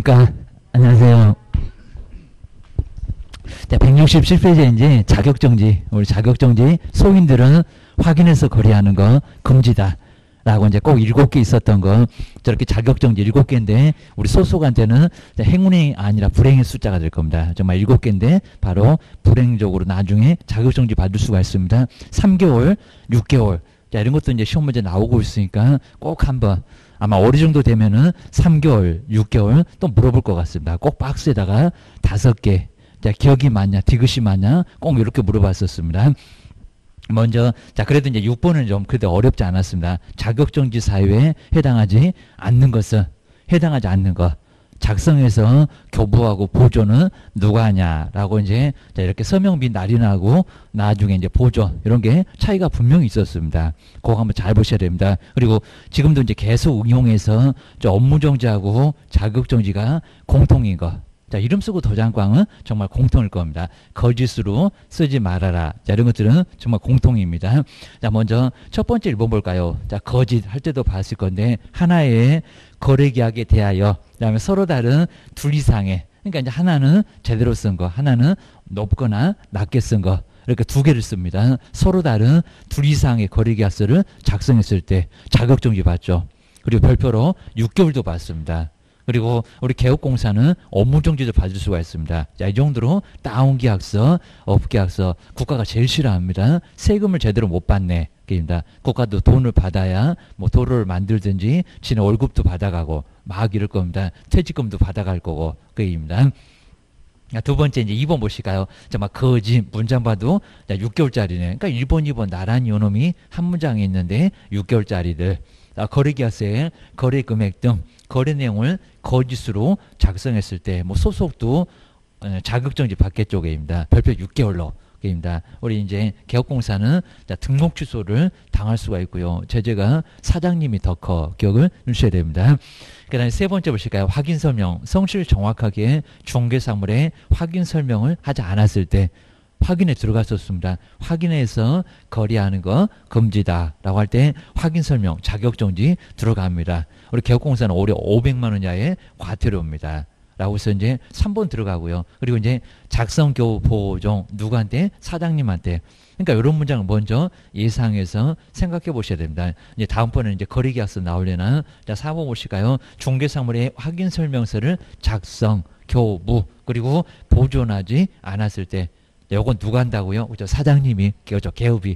안녕하십니까. 안녕하세요. 자, 167페이지에 이제 자격정지, 우리 자격정지 소인들은 확인해서 거래하는 거 금지다. 라고 이제 꼭 7개 있었던 거, 저렇게 자격정지 7개인데, 우리 소속한테는 행운이 아니라 불행의 숫자가 될 겁니다. 정말 7개인데, 바로 불행적으로 나중에 자격정지 받을 수가 있습니다. 3개월, 6개월. 자, 이런 것도 이제 시험 문제 나오고 있으니까 꼭 한번, 아마 어느 정도 되면은 3개월, 6개월 또 물어볼 것 같습니다. 꼭 박스에다가 5개. 자, 기억이 맞냐, 디귿이 맞냐, 꼭 이렇게 물어봤었습니다. 먼저, 자, 그래도 이제 6번은 좀 그래도 어렵지 않았습니다. 자격정지 사유에 해당하지 않는 것은, 해당하지 않는 것. 작성해서 교부하고 보조는 누가 하냐라고 이제, 자, 이렇게 서명비 날인하고 나중에 이제 보조, 이런 게 차이가 분명히 있었습니다. 그거 한번 잘 보셔야 됩니다. 그리고 지금도 이제 계속 응용해서 업무정지하고 자격정지가 공통인 거. 자, 이름 쓰고 도장꽝은 정말 공통일 겁니다. 거짓으로 쓰지 말아라. 자, 이런 것들은 정말 공통입니다. 자, 먼저 첫 번째 1번 볼까요? 자, 거짓 할 때도 봤을 건데, 하나의 거래계약에 대하여, 그 다음에 서로 다른 둘 이상의, 그러니까 이제 하나는 제대로 쓴 거, 하나는 높거나 낮게 쓴 거, 이렇게 2개를 씁니다. 서로 다른 둘 이상의 거래계약서를 작성했을 때 자격정지 받죠. 그리고 별표로 6개월도 받습니다. 그리고 우리 개업공사는 업무정지도 받을 수가 있습니다. 자, 이 정도로 다운계약서, 업계약서, 국가가 제일 싫어합니다. 세금을 제대로 못 받네. 입니다. 국가도 돈을 받아야 뭐 도로를 만들든지 지는 월급도 받아가고 막 이럴 겁니다. 퇴직금도 받아갈 거고 그입니다. 두 번째 이제 2번 보실까요? 정말 거짓 문장 봐도 6개월짜리네. 그러니까 1번, 2번 나란히 요놈이 한 문장에 있는데 6개월짜리들. 거래계약서에 거래 금액 등 거래 내용을 거짓으로 작성했을 때 뭐 소속도 자격정지 받게 쪽에입니다. 별표 6개월로. 입니다. 우리 이제 개업공사는 등록 취소를 당할 수가 있고요. 제재가 사장님이 더 커. 기억을 주셔야 됩니다. 그 다음에 세 번째 보실까요? 확인 설명. 성실 정확하게 중개사물에 확인 설명을 하지 않았을 때 확인에 들어갔었습니다. 확인해서 거래하는 거 금지다 라고 할 때 확인 설명, 자격정지 들어갑니다. 우리 개업공사는 올해 500만 원 이하의 과태료입니다. 라고 해서 이제 3번 들어가고요. 그리고 이제 작성교부 보정 누구한테? 사장님한테. 그러니까 이런 문장을 먼저 예상해서 생각해 보셔야 됩니다. 이제 다음번에 이제 거래계약서 나오려나? 자, 4번 보실까요? 중개사물의 확인 설명서를 작성, 교부, 그리고 보존하지 않았을 때. 요건 누가 한다고요? 그죠? 사장님이, 그죠?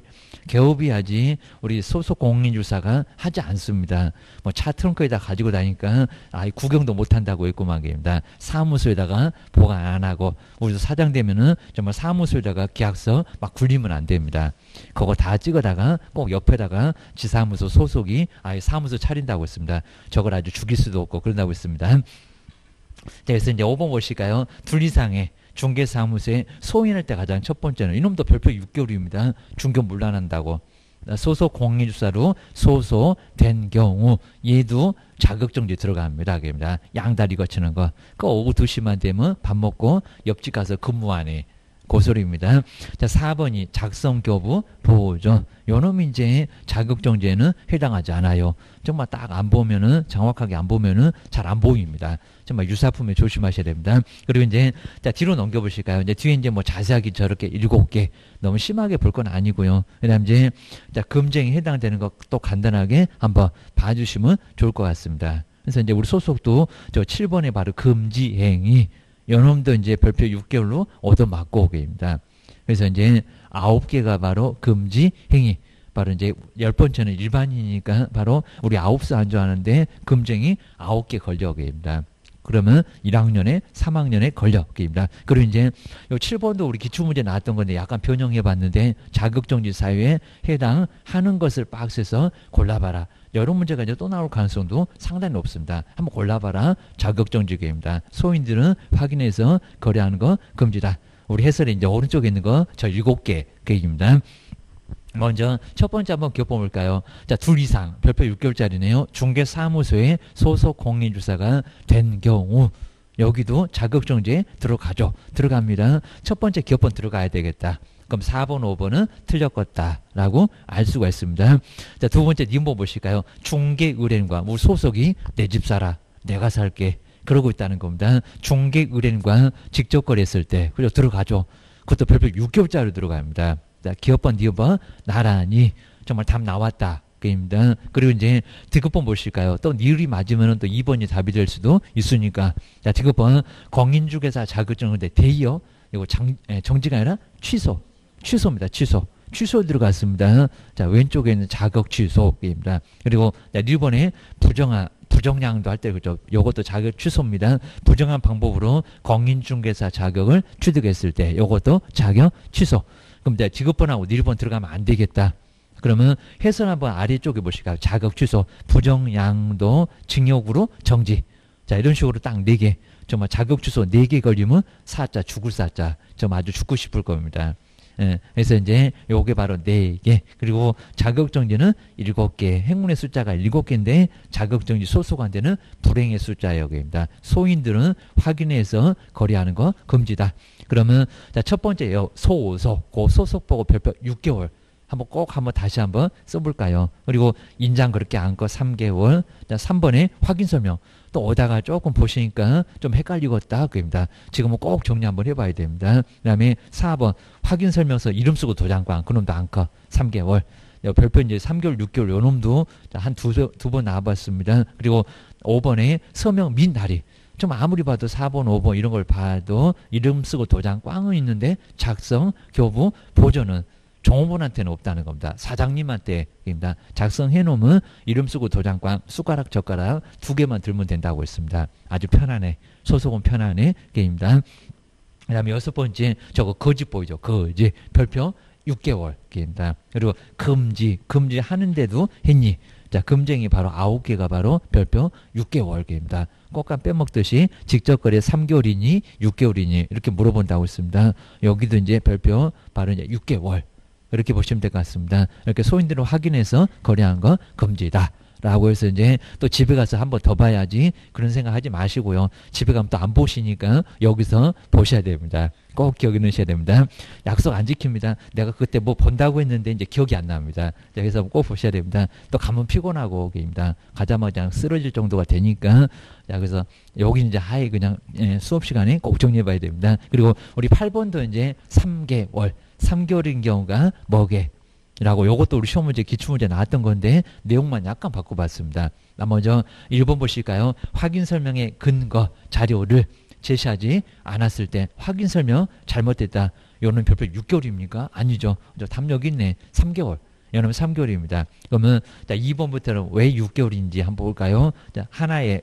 개업이 하지, 우리 소속 공인주사가 하지 않습니다. 뭐 차 트렁크에다 가지고 다니까, 구경도 못 한다고 했고 말입니다. 사무소에다가 보관 안 하고, 우리도 사장 되면은 정말 사무소에다가 계약서 막 굴리면 안 됩니다. 그거 다 찍어다가 꼭 옆에다가 지사무소 소속이 아예 사무소 차린다고 했습니다. 저걸 아주 죽일 수도 없고 그런다고 했습니다. 자, 그래서 이제 5번 보실까요? 둘 이상의 중개사무소에 소인할 때 가장 첫 번째는 이놈도 별표 6개월입니다. 중개문란한다고. 소속 공인주사로 소소된 경우 얘도 자격정지 들어갑니다. 그럽니다. 양다리 거치는 거. 그 오후 2시만 되면 밥 먹고 옆집 가서 근무하네. 고소리입니다. 자, 4번이 작성교부 보호죠. 요놈이 이제 자격정지에는 해당하지 않아요. 정말 딱 안 보면은, 정확하게 안 보면은 잘 안 보입니다. 정말 유사품에 조심하셔야 됩니다. 그리고 이제, 자, 뒤로 넘겨보실까요? 이제 뒤에 이제 뭐 자세하게 저렇게 7개. 너무 심하게 볼 건 아니고요. 그 다음 이제, 자, 금쟁이 해당되는 거 또 간단하게 한번 봐주시면 좋을 것 같습니다. 그래서 이제 우리 소속도 저 7번에 바로 금지행위. 요놈도 이제 별표 6개월로 얻어맞고 오게입니다. 그래서 이제 9개가 바로 금지 행위. 바로 이제 10번째는 일반인이니까 바로 우리 9수 안주하는데 금쟁이 9개 걸려오게입니다. 그러면 1학년에 3학년에 걸려오게입니다. 그리고 이제 요 7번도 우리 기출문제 나왔던 건데 약간 변형해 봤는데 자격정지 사유에 해당하는 것을 박스에서 골라봐라. 이런 문제가 이제 또 나올 가능성도 상당히 높습니다. 한번 골라봐라. 자격정지계입니다. 소인들은 확인해서 거래하는 거 금지다. 우리 해설에 이제 오른쪽에 있는 거 저 7개 계획입니다. 먼저 첫 번째 한번 기억해볼까요? 자, 둘 이상 별표 6개월짜리네요. 중개사무소에 소속 공인주사가 된 경우 여기도 자격정지에 들어가죠. 들어갑니다. 첫 번째 기업번 들어가야 되겠다. 그럼 4번, 5번은 틀렸겠다라고 알 수가 있습니다. 자, 두 번째 님보 보실까요? 중개의뢰인과 우리 소속이 내 집 사라. 내가 살게. 그러고 있다는 겁니다. 중개 의뢰인과 직접 거래했을 때 그죠 들어가죠. 그것도 별표 6개월짜리 들어갑니다. 자, 기업번, 니업번 나란히 정말 답 나왔다. 입니다. 그리고 이제 디귿번 보실까요? 또 니을이 맞으면 또 2번이 답이 될 수도 있으니까. 자, 디귿번 공인중개사 자격증인데 대이요. 이거 정지가 아니라 취소입니다. 취소 들어갔습니다. 자, 왼쪽에 있는 자격 취소입니다. 그리고 니번에 부정량도 할 때 그죠. 요것도 자격 취소입니다. 부정한 방법으로 공인중개사 자격을 취득했을 때 요것도 자격 취소. 그럼 이제 디귿번하고 니번 들어가면 안 되겠다. 그러면 해설 한번 아래쪽에 보실까요? 자격 취소, 부정양도 징역으로 정지. 자, 이런 식으로 딱 4개. 정말 자격 취소 4개 걸리면 사자, 죽을 사자. 좀 아주 죽고 싶을 겁니다. 예, 그래서 이제 요게 바로 4개. 그리고 자격정지는 7개. 행운의 숫자가 7개인데 자격정지 소속한 데는 불행의 숫자예요. 여기입니다. 소인들은 확인해서 거래하는 거 금지다. 그러면 자, 첫 번째요. 소속. 그 소속 보고 별표 6개월. 꼭 다시 한번 써볼까요? 그리고 인장 그렇게 안고 3개월. 자, 3번에 확인 설명. 또 오다가 조금 보시니까 좀 헷갈리겠다. 그입니다. 지금은 꼭 정리 한번 해봐야 됩니다. 그 다음에 4번 확인 설명서 이름 쓰고 도장관. 그놈도 안고 3개월. 별표 이제 3개월, 6개월 요 놈도 한 두 번 나와봤습니다. 그리고 5번에 서명 민 날이. 좀 아무리 봐도 4번, 5번 이런 걸 봐도 이름 쓰고 도장 꽝은 있는데 작성, 교부, 보존은 종업원한테는 없다는 겁니다. 사장님한테입니다. 작성해 놓으면 이름 쓰고 도장꽝, 숟가락, 젓가락 2개만 들면 된다고 했습니다. 아주 편안해. 소속은 편안해. 게임입니다. 그 다음에 6번째 저거 거짓 보이죠. 거짓. 별표 6개월. 게임입니다. 그리고 금지 하는데도 했니? 자, 금쟁이 바로 9개가 바로 별표 6개월. 게임입니다. 꽃감 빼먹듯이 직접 거래 3개월이니 6개월이니 이렇게 물어본다고 했습니다. 여기도 이제 별표 바로 이제 6개월. 이렇게 보시면 될 것 같습니다. 이렇게 소인들을 확인해서 거래한 거 금지다. 라고 해서 이제 또 집에 가서 한번 더 봐야지 그런 생각 하지 마시고요. 집에 가면 또 안 보시니까 여기서 보셔야 됩니다. 꼭 기억해 놓으셔야 됩니다. 약속 안 지킵니다. 내가 그때 뭐 본다고 했는데 이제 기억이 안 납니다. 그래서 꼭 보셔야 됩니다. 또 가면 피곤하고 입니다. 가자마자 쓰러질 정도가 되니까. 자, 그래서 여기 이제 하에 그냥 수업 시간에 꼭 정리해 봐야 됩니다. 그리고 우리 8번도 이제 3개월인 경우가 뭐게? 라고 요것도 우리 시험 문제 기출문제 나왔던 건데 내용만 약간 바꿔봤습니다. 먼저 1번 보실까요? 확인 설명의 근거 자료를 제시하지 않았을 때 확인 설명 잘못됐다. 요는 별표 6개월입니까? 아니죠. 답 여기 있네. 3개월. 요는 3개월입니다. 그러면 자, 2번부터는 왜 6개월인지 한번 볼까요? 자, 하나의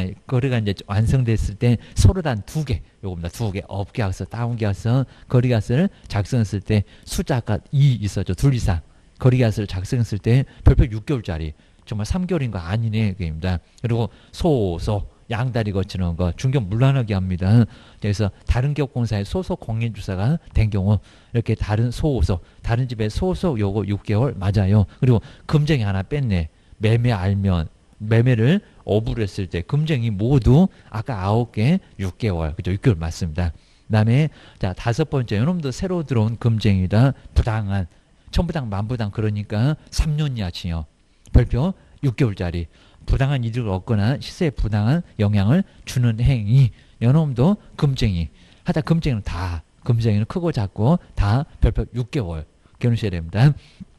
거래가 이제 완성됐을 때 서로 단 2개, 요겁니다. 2개, 업계약서, 다운계약서, 거래계약서를 작성했을 때 숫자가 2 있었죠. 2 이상. 거래계약서를 작성했을 때 별표 6개월짜리. 정말 3개월인 거 아니네. 그입니다. 그리고 소속, 양다리 거치는 거, 중견 물란하게 합니다. 그래서 다른 기업공사의 소속 공인주사가 된 경우 이렇게 다른 소속, 다른 집의 소속 요거 6개월 맞아요. 그리고 금쟁이 하나 뺐네. 매매 알면 매매를 어부를 했을 때 금쟁이 모두 아까 9개 6개월 그죠? 6개월 맞습니다. 그 다음에 자 5번째 이놈도 새로 들어온 금쟁이다. 부당한 천부당 만부당 그러니까 3년 이하 징역 별표 6개월짜리 부당한 이득을 얻거나 시세에 부당한 영향을 주는 행위 이놈도 금쟁이 하다 금쟁이는 다 금쟁이는 크고 작고 다 별표 6개월 기억하셔야 됩니다.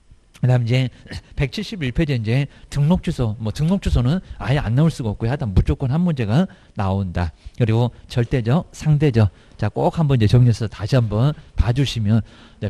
그 다음 이제 171페이지 이제 등록 주소, 등록 주소는 아예 안 나올 수가 없고요. 하여튼 무조건 한 문제가 나온다. 그리고 절대적, 상대적. 자, 꼭 한번 이제 정리해서 다시 한번 봐주시면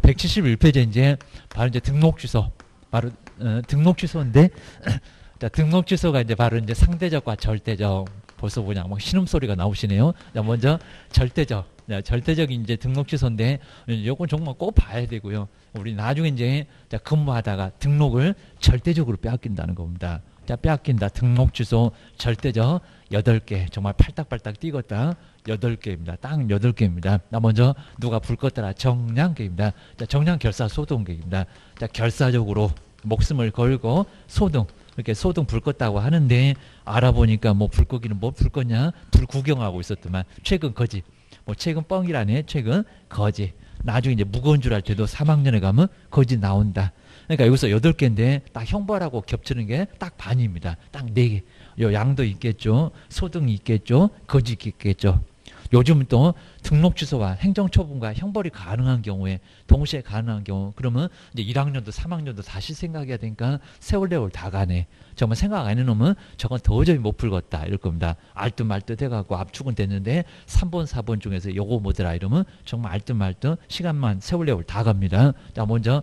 171페이지 이제 바로 이제 등록 주소. 바로 등록 주소인데 자, 등록 주소가 이제 바로 이제 상대적과 절대적. 벌써 뭐냐, 신음소리가 나오시네요. 자, 먼저 절대적. 절대적인 이제 등록 주소인데 요건 정말 꼭 봐야 되고요. 우리 나중에 이제 근무하다가 등록을 절대적으로 빼앗긴다는 겁니다. 자, 빼앗긴다. 등록 주소 절대적 8개. 정말 팔딱팔딱 뛰었다. 8개입니다. 딱 8개입니다. 먼저 누가 불 껐더라. 정량계입니다. 자, 정량 결사 소등계입니다. 자, 결사적으로 목숨을 걸고 소등. 이렇게 소등 불 껐다고 하는데 알아보니까 불 끄기는 불 껐냐? 불 구경하고 있었더만 최근 거짓. 최근 뻥이라네. 최근 거짓. 나중에 이제 무거운 줄 알 때도 3학년에 가면 거짓 나온다. 그러니까 여기서 8개인데 딱 형벌하고 겹치는 게 딱 반입니다. 딱 4개. 요 양도 있겠죠. 소등이 있겠죠. 거짓이 있겠죠. 요즘 또 등록 취소와 행정처분과 형벌이 가능한 경우에 동시에 가능한 경우 그러면 이제 1학년도 3학년도 다시 생각해야 되니까 세월 다 가네. 정말 생각 안 해놓으면 저건 도저히 못 풀겠다 이럴 겁니다. 알듯말듯 해갖고 압축은 됐는데 3번 4번 중에서 요거 뭐더라 이러면 정말 알듯말듯 시간만 세월 다 갑니다. 자 먼저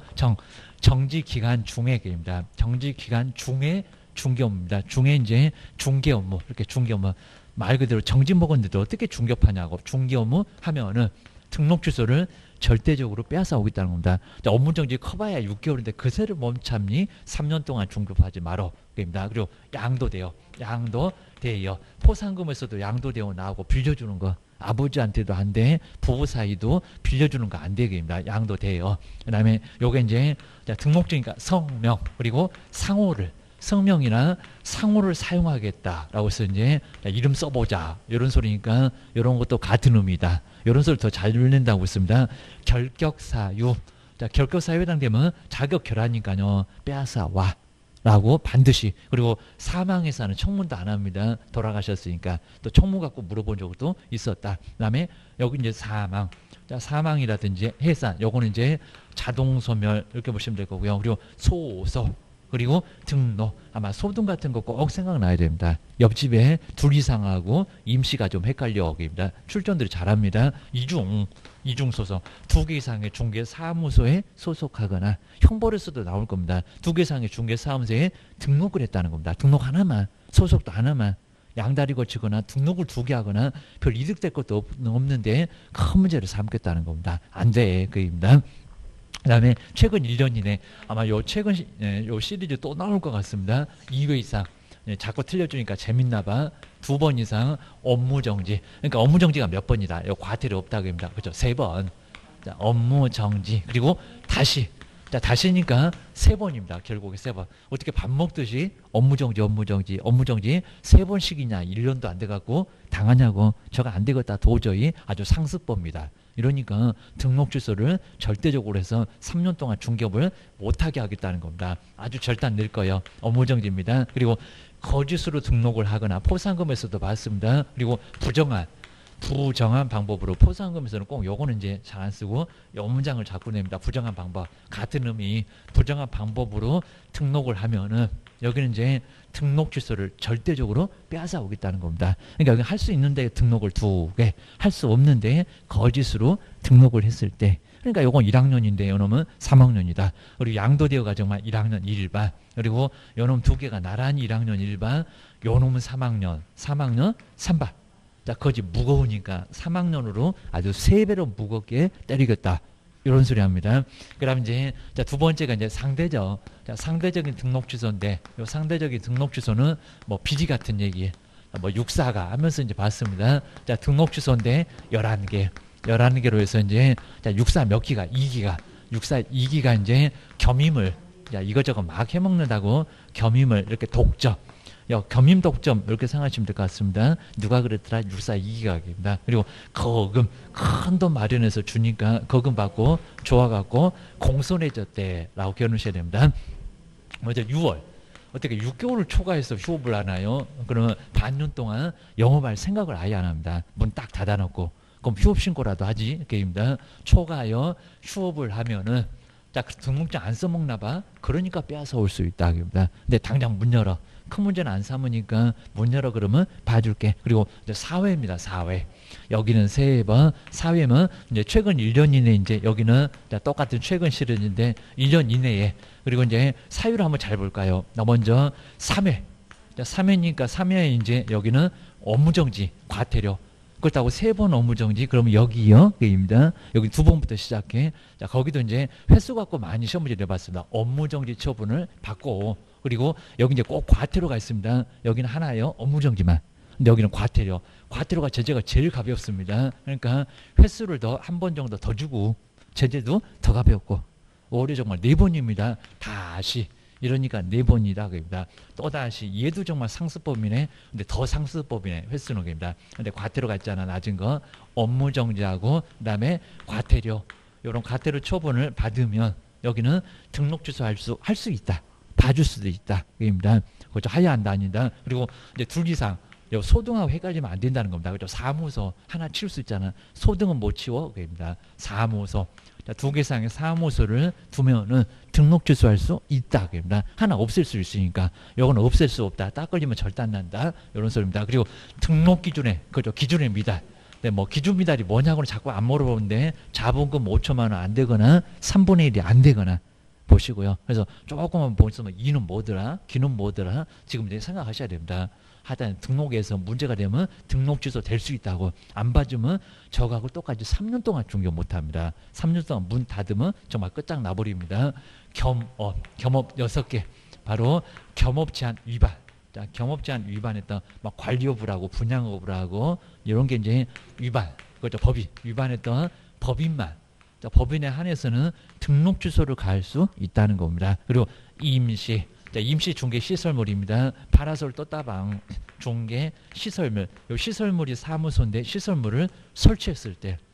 정지기간 중의 계입니다. 정지기간 중의 중개 업무입니다. 중에 이제 중개 업무 이렇게 중개 업무 말 그대로 정지 먹었는데도 어떻게 중개하냐고 중개 업무 하면은 등록 취소를 절대적으로 빼앗아 오겠다는 겁니다. 자, 업무 정지 커봐야 6개월인데 그새를 멈참니 3년 동안 중개하지 말어. 입니다. 그리고 양도 돼요. 양도 돼요. 포상금에서도 양도 되어 나오고 빌려주는 거 아버지한테도 안 돼. 부부 사이도 빌려주는 거 안 되게입니다. 양도 돼요. 그다음에 요게 이제 등록증이니까 성명 그리고 상호를 성명이나 상호를 사용하겠다라고 해서 이제 이름 써보자 이런 소리니까 이런 것도 같은 의미다. 이런 소리 더 잘 들린다고 했습니다. 결격사유. 자, 결격사유에 해당되면 자격 결하니까요. 빼앗아 와. 라고 반드시. 그리고 사망해서는 청문도 안 합니다. 돌아가셨으니까. 또 청문 갖고 물어본 적도 있었다. 그 다음에 여기 이제 사망. 자, 사망이라든지 해산. 요거는 이제 자동소멸 이렇게 보시면 될 거고요. 그리고 소소. 그리고 등록. 아마 소등 같은 거 꼭 생각나야 됩니다. 옆집에 둘 이상하고 임시가 좀 헷갈려 오기입니다. 출전들이 잘합니다. 이중 소속. 2개 이상의 중개 사무소에 소속하거나 형벌에서도 나올 겁니다. 2개 이상의 중개 사무소에 등록을 했다는 겁니다. 등록 하나만, 소속도 하나만. 양다리 거치거나 등록을 2개 하거나 별 이득될 것도 없는데 큰 문제를 삼겠다는 겁니다. 안 돼. 그입니다. 그 다음에 최근 1년 이내 아마 요 최근 요 시리즈 또 나올 것 같습니다. 2회 이상 자꾸 틀려주니까 재밌나 봐. 2번 이상 업무정지. 그러니까 업무정지가 몇 번이다. 요 과태료 없다고 합니다. 그죠? 3번. 자, 업무정지. 그리고 다시. 자, 다시니까 3번입니다. 결국에 3번. 어떻게 밥 먹듯이 업무정지 3번씩이냐. 1년도 안 돼갖고 당하냐고. 저거 안 되겠다. 도저히 아주 상습범입니다. 이러니까 등록 취소를 절대적으로 해서 3년 동안 중개업을 못하게 하겠다는 겁니다. 아주 절단 낼 거예요. 업무정지입니다. 그리고 거짓으로 등록을 하거나 포상금에서도 봤습니다. 그리고 부정한 방법으로 포상금에서는 꼭 요거는 이제 잘 안 쓰고 요 문장을 자꾸 냅니다. 부정한 방법 같은 의미 부정한 방법으로 등록을 하면은 여기는 이제 등록 취소를 절대적으로 빼앗아 오겠다는 겁니다. 그러니까 여기 할 수 있는데 등록을 2개 할 수 없는데 거짓으로 등록을 했을 때 그러니까 요건 1학년인데 요놈은 3학년이다. 그리고 양도되어 가정만 1학년 1반 그리고 요놈 2개가 나란히 1학년 1반 요놈은 3학년 3반 자, 거짓 무거우니까 3학년으로 아주 3배로 무겁게 때리겠다. 이런 소리 합니다. 그 다음 이제, 자, 2번째가 이제 상대적. 자, 상대적인 등록 취소인데, 요 상대적인 등록 취소는 뭐 비지 같은 얘기, 뭐 육사가 하면서 이제 봤습니다. 자, 등록 취소인데 11개. 11개로 해서 이제, 자, 육사 몇 기가? 2기가. 육사 2기가 이제 겸임을, 자, 이것저것 막 해먹는다고 겸임을 이렇게 독점. 겸임 독점 이렇게 생각하시면 될 것 같습니다. 누가 그랬더라? 육사 2기각입니다. 그리고 거금 큰 돈 마련해서 주니까 거금 받고 좋아갖고 공손해졌대라고 겨누셔야 됩니다. 먼저 6월 어떻게 6개월을 초과해서 휴업을 하나요? 그러면 반년 동안 영업할 생각을 아예 안 합니다. 문 딱 닫아놓고 그럼 휴업 신고라도 하지 게임입니다. 초과하여 휴업을 하면은 자 등록증 안 써먹나 봐. 그러니까 빼앗아 올 수 있다. 근데 당장 문 열어. 큰 문제는 안 삼으니까 문 열어 그러면 봐줄게. 그리고 이제 4회입니다. 4회. 여기는 3번. 4회면 이제 최근 1년 이내 이제 여기는 똑같은 최근 시즌인데 1년 이내에 그리고 이제 사유를 한번 잘 볼까요? 먼저 3회. 3회니까 3회에 이제 여기는 업무정지, 과태료. 그렇다고 3번 업무정지 그러면 여기요. 입니다. 여기 2번부터 시작해. 자, 거기도 이제 횟수 갖고 많이 시험 문제 내봤습니다. 업무정지 처분을 받고 그리고 여기 이제 꼭 과태료가 있습니다. 여기는 하나예요. 업무정지만. 근데 여기는 과태료. 과태료가 제재가 제일 가볍습니다. 그러니까 횟수를 더 한 번 정도 더 주고 제재도 더 가볍고 올해 정말 4번입니다. 다시. 이러니까 4번이다. 그입니다. 또다시 얘도 정말 상습법이네. 근데 더 상습법이네. 횟수는 그입니다. 근데 과태료가 있잖아. 낮은 거. 업무정지하고 그다음에 과태료. 이런 과태료 처분을 받으면 여기는 등록 취소할 수 있다. 봐줄 수도 있다. 그입니다. 그죠? 하야 한다니다. 그리고 이제 둘 이상 소등하고 헷갈리면 안 된다는 겁니다. 그죠? 사무소 하나 치울 수 있잖아. 소등은 못 치워. 그입니다. 사무소. 자, 2개 이상의 사무소를 두면은 등록 취소할 수 있다. 그입니다. 하나 없앨 수 있으니까 요건 없앨 수 없다. 딱 걸리면 절대 안 난다. 이런 소리입니다. 그리고 등록 기준에 그죠? 기준의 미달. 네, 뭐 기준 미달이 뭐냐고는 자꾸 안 물어보는데 자본금 5천만 원 안 되거나 3분의 1이 안 되거나 보시고요. 그래서 조금만 보시면 이는 뭐더라? 기는 뭐더라? 지금 이제 생각하셔야 됩니다. 하여튼 등록에서 문제가 되면 등록 취소 될 수 있다고. 안 봐주면 저하고 똑같이 3년 동안 중개 못합니다. 3년 동안 문 닫으면 정말 끝장나버립니다. 겸업 6개. 바로 겸업 제한 위반. 자, 겸업 제한 위반했던 막 관리업을 분양업을 하고 이런 게 이제 위반. 그렇죠. 법인 위반했던 법인만. 자, 법인에 한해서는 등록 취소를 가할 수 있다는 겁니다. 그리고 임시. 자, 임시 중개 시설물입니다. 파라솔 떴다방 중개 시설물. 요 시설물이 사무소인데 시설물을 설치했을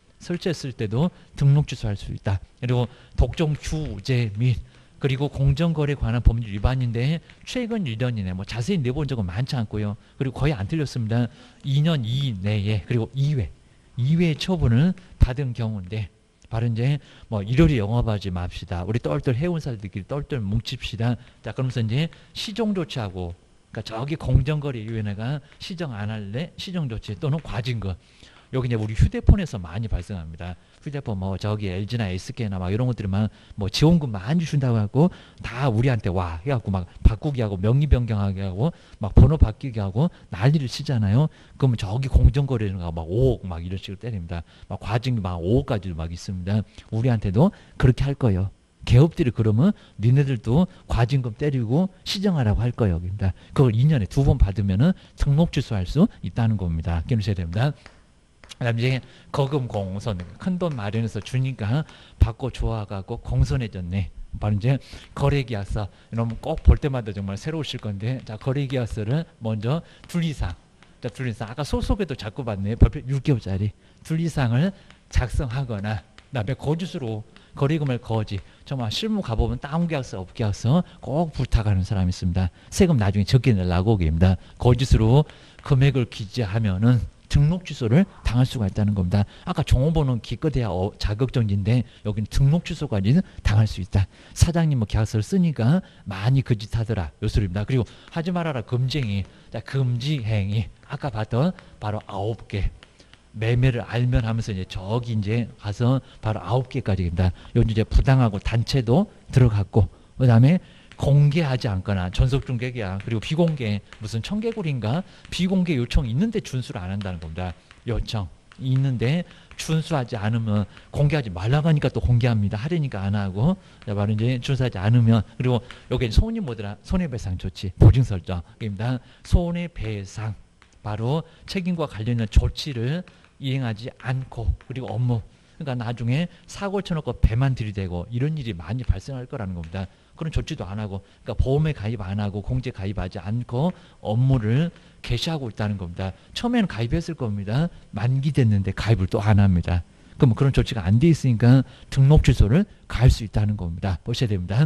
때도 등록 취소할 수 있다. 그리고 독점 규제 및 그리고 공정거래 관한 법률 위반인데 최근 1년이네. 뭐 자세히 내본 적은 많지 않고요. 그리고 거의 안 틀렸습니다. 2년 이내에 그리고 2회 처분을 받은 경우인데 바로 이제 뭐 일요일에 영업하지 맙시다. 우리 똘똘 해운사들끼리 똘똘 뭉칩시다. 자, 그러면서 이제 시정 조치하고, 그러니까 저기 공정거래위원회가 시정 안 할래? 시정 조치 또는 과징금. 여기 이제 우리 휴대폰에서 많이 발생합니다. 휴대폰 뭐 저기 LG나 SK나 막 이런 것들만 뭐 지원금 많이 준다고 하고 다 우리한테 와 해갖고 막 바꾸기 하고 명의 변경하게 하고 막 번호 바뀌게 하고 난리를 치잖아요. 그러면 저기 공정거래가 막 5억 막 이런 식으로 때립니다. 막 과징금 막 5억까지도 막 있습니다. 우리한테도 그렇게 할 거예요. 개업들이 그러면 니네들도 과징금 때리고 시정하라고 할 거예요. 여기입니다. 그걸 2년에 2번 받으면은 등록 취소할 수 있다는 겁니다. 기억하셔야 됩니다. 그다음 이제 거금 공선 큰 돈 마련해서 주니까 받고 좋아가고 공손해졌네. 바로 이제 거래계약서 이러면 꼭 볼 때마다 정말 새로우실 건데 자 거래계약서를 먼저 둘 이상 자 둘 이상 아까 소속에도 자꾸 봤네. 벌써 6개월짜리 둘 이상을 작성하거나 그다음에 거짓으로 거래금을 거지 정말 실무 가보면 다운계약서 업계약서 꼭 부탁하는 사람이 있습니다. 세금 나중에 적게 내려고 입니다. 거짓으로 금액을 기재하면은 등록 취소를 당할 수가 있다는 겁니다. 아까 종업원은 기껏해야 자격정지인데 여기는 등록 취소까지는 당할 수 있다. 사장님 뭐 계약서를 쓰니까 많이 거짓하더라. 요 소리입니다. 그리고 하지 말아라 금쟁이. 자, 금지행위. 아까 봤던 바로 9개. 매매를 알면 하면서 이제 저기 이제 가서 바로 9개까지입니다. 여기 이제 부당하고 단체도 들어갔고 그 다음에 공개하지 않거나 전속중개계약 그리고 비공개 무슨 청개구리인가 비공개 요청 있는데 준수를 안 한다는 겁니다. 요청 있는데 준수하지 않으면 공개하지 말라고 하니까 또 공개합니다. 하려니까 안 하고 바로 이제 준수하지 않으면 그리고 여기 손이 뭐더라 손해배상 조치 보증 설정입니다. 손해배상 바로 책임과 관련된 조치를 이행하지 않고 그리고 업무 그러니까 나중에 사고 쳐놓고 배만 들이대고 이런 일이 많이 발생할 거라는 겁니다. 그런 조치도 안 하고 그러니까 보험에 가입 안 하고 공제 가입하지 않고 업무를 개시하고 있다는 겁니다. 처음에는 가입했을 겁니다. 만기됐는데 가입을 또 안 합니다. 그럼 그런 조치가 안 돼 있으니까 등록 취소를 가할 수 있다는 겁니다. 보셔야 됩니다.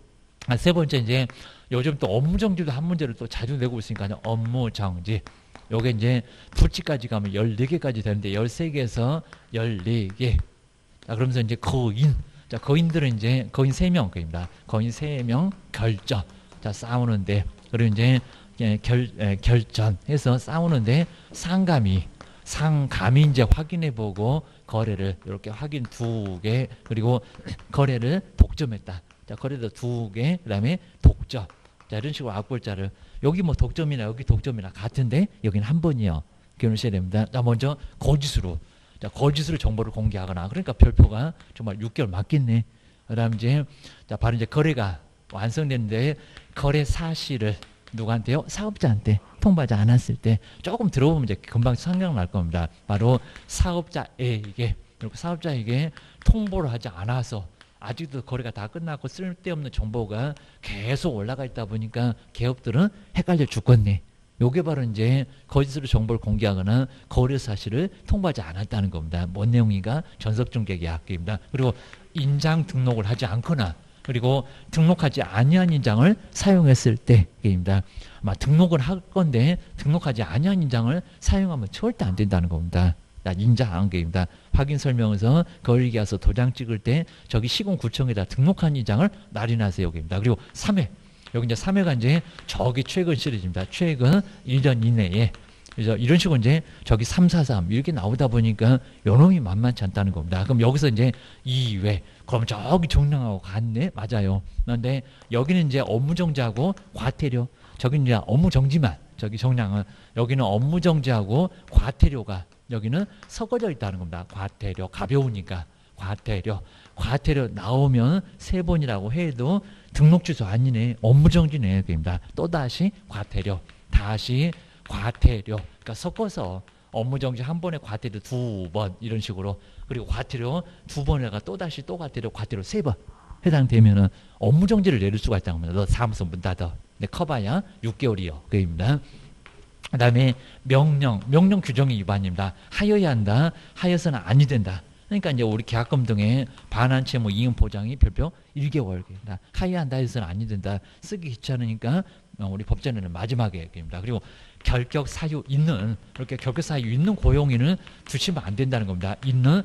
세 번째 이제 요즘 또 업무 정지도 한 문제를 또 자주 내고 있으니까 업무 정지. 요게 이제 불치까지 가면 14개까지 되는데 13개에서 14개. 자, 그러면서 이제 거인. 자, 거인들은 이제 거인 3명입니다. 거인 3명 결전. 자, 싸우는데 그리고 이제 결전해서 싸우는데 상감이 이제 확인해 보고 거래를 이렇게 확인 2개 그리고 거래를 독점했다. 자, 거래도 2개 그다음에 독점. 자, 이런 식으로 악볼자를 여기 뭐 독점이나 여기 독점이나 같은데 여기는 한 번이요. 기억하셔야 됩니다. 자, 먼저 거짓으로. 자, 거짓으로 정보를 공개하거나 그러니까 별표가 정말 6개월 맞겠네. 그다음 이제 자, 바로 이제 거래가 완성됐는데 거래 사실을 누구한테요? 사업자한테 통보하지 않았을 때 조금 들어보면 이제 금방 생각날 겁니다. 바로 사업자에게 그리고 사업자에게 통보를 하지 않아서 아직도 거래가 다 끝나고 쓸데없는 정보가 계속 올라가 있다 보니까 기업들은 헷갈려 죽겠네. 요게 바로 이제 거짓으로 정보를 공개하거나 거래 사실을 통보하지 않았다는 겁니다. 뭔 내용인가? 전속중개계약입니다. 그리고 인장 등록을 하지 않거나 그리고 등록하지 아니한 인장을 사용했을 때입니다. 등록을 할 건데 등록하지 아니한 인장을 사용하면 절대 안 된다는 겁니다. 인장 게임이다. 확인 설명서 거리기와서 도장 찍을 때 저기 시군구청에다 등록한 인장을 날인하세요 게임이다. 그리고 3회 여기 이제 3회가 이제 저기 최근 시리즈입니다. 최근 1년 이내에 그래서 이런 식으로 이제 저기 3, 4, 3 이렇게 나오다 보니까 요놈이 만만치 않다는 겁니다. 그럼 여기서 이제 2회 그럼 저기 정량하고 같네? 맞아요. 그런데 여기는 이제 업무정지하고 과태료 저기는 이제 업무정지만 저기 정량은 여기는 업무정지하고 과태료가 여기는 섞어져 있다는 겁니다. 과태료 가벼우니까 과태료 나오면 3번이라고 해도 등록 취소 아니네 업무정지네 그입니다. 또다시 과태료 다시 과태료 그러니까 섞어서 업무정지 한 번에 과태료 2번 이런 식으로 그리고 과태료 2번에다가 또다시 또 과태료 3번 해당되면은 업무정지를 내릴 수가 있다는 겁니다. 너 사무소 문 닫아. 근데 커봐야 6개월이요. 그입니다. 그 다음에 명령 규정의 위반입니다. 하여야 한다. 하여서는 아니 된다. 그러니까 이제 우리 계약금 등의 반환 채무 이행 보장이 별표 1개월. 하여야 한다 해서는 아니 된다. 쓰기 귀찮으니까 우리 법전에는 마지막에 입니다. 그리고 결격 사유 있는 이렇게 결격 사유 있는 고용인을 두시면 안 된다는 겁니다. 있는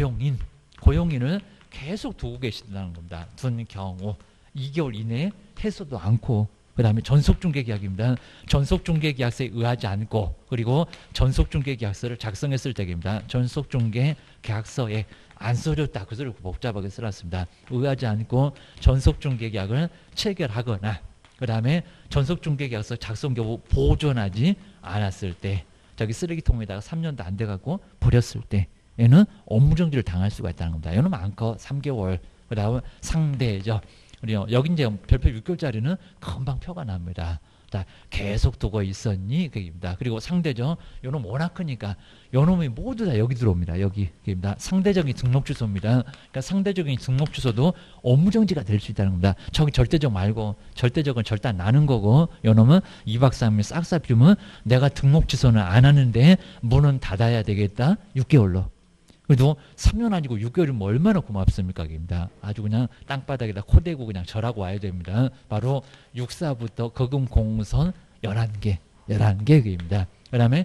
고용인을 계속 두고 계신다는 겁니다. 둔 경우 2개월 이내에 해소도 않고 그 다음에 전속중개계약입니다. 전속중개계약서에 의하지 않고 그리고 전속중개계약서를 작성했을 때입니다. 전속중개계약서에 안 써줬다. 그 소리를 복잡하게 써놨습니다. 의하지 않고 전속중개계약을 체결하거나 그 다음에 전속중개계약서 작성 경우 보존하지 않았을 때 저기 쓰레기통에다가 3년도 안 돼갖고 버렸을 때에는 업무정지를 당할 수가 있다는 겁니다. 이거는 많고 3개월 그 다음에 상대죠. 그리고 여기 이제 별표 6개월짜리는 금방 표가 납니다. 자, 계속 두고 있었니? 그입니다. 그리고 상대죠. 요놈 워낙 크니까 요놈이 모두 다 여기 들어옵니다. 여기입니다. 상대적인 등록 주소입니다. 그러니까 상대적인 등록 주소도 업무정지가 될 수 있다는 겁니다. 저기 절대적 말고 절대적은 절대 안 나는 거고 요놈은 2박 3일 싹싹 비우면 내가 등록 주소는 안 하는데 문은 닫아야 되겠다. 6개월로. 그래도 3년 아니고 6개월이면 얼마나 고맙습니까? 입니다. 아주 그냥 땅바닥에다 코대고 그냥 절하고 와야 됩니다. 바로 6사부터 거금공선 11개입니다. 그 다음에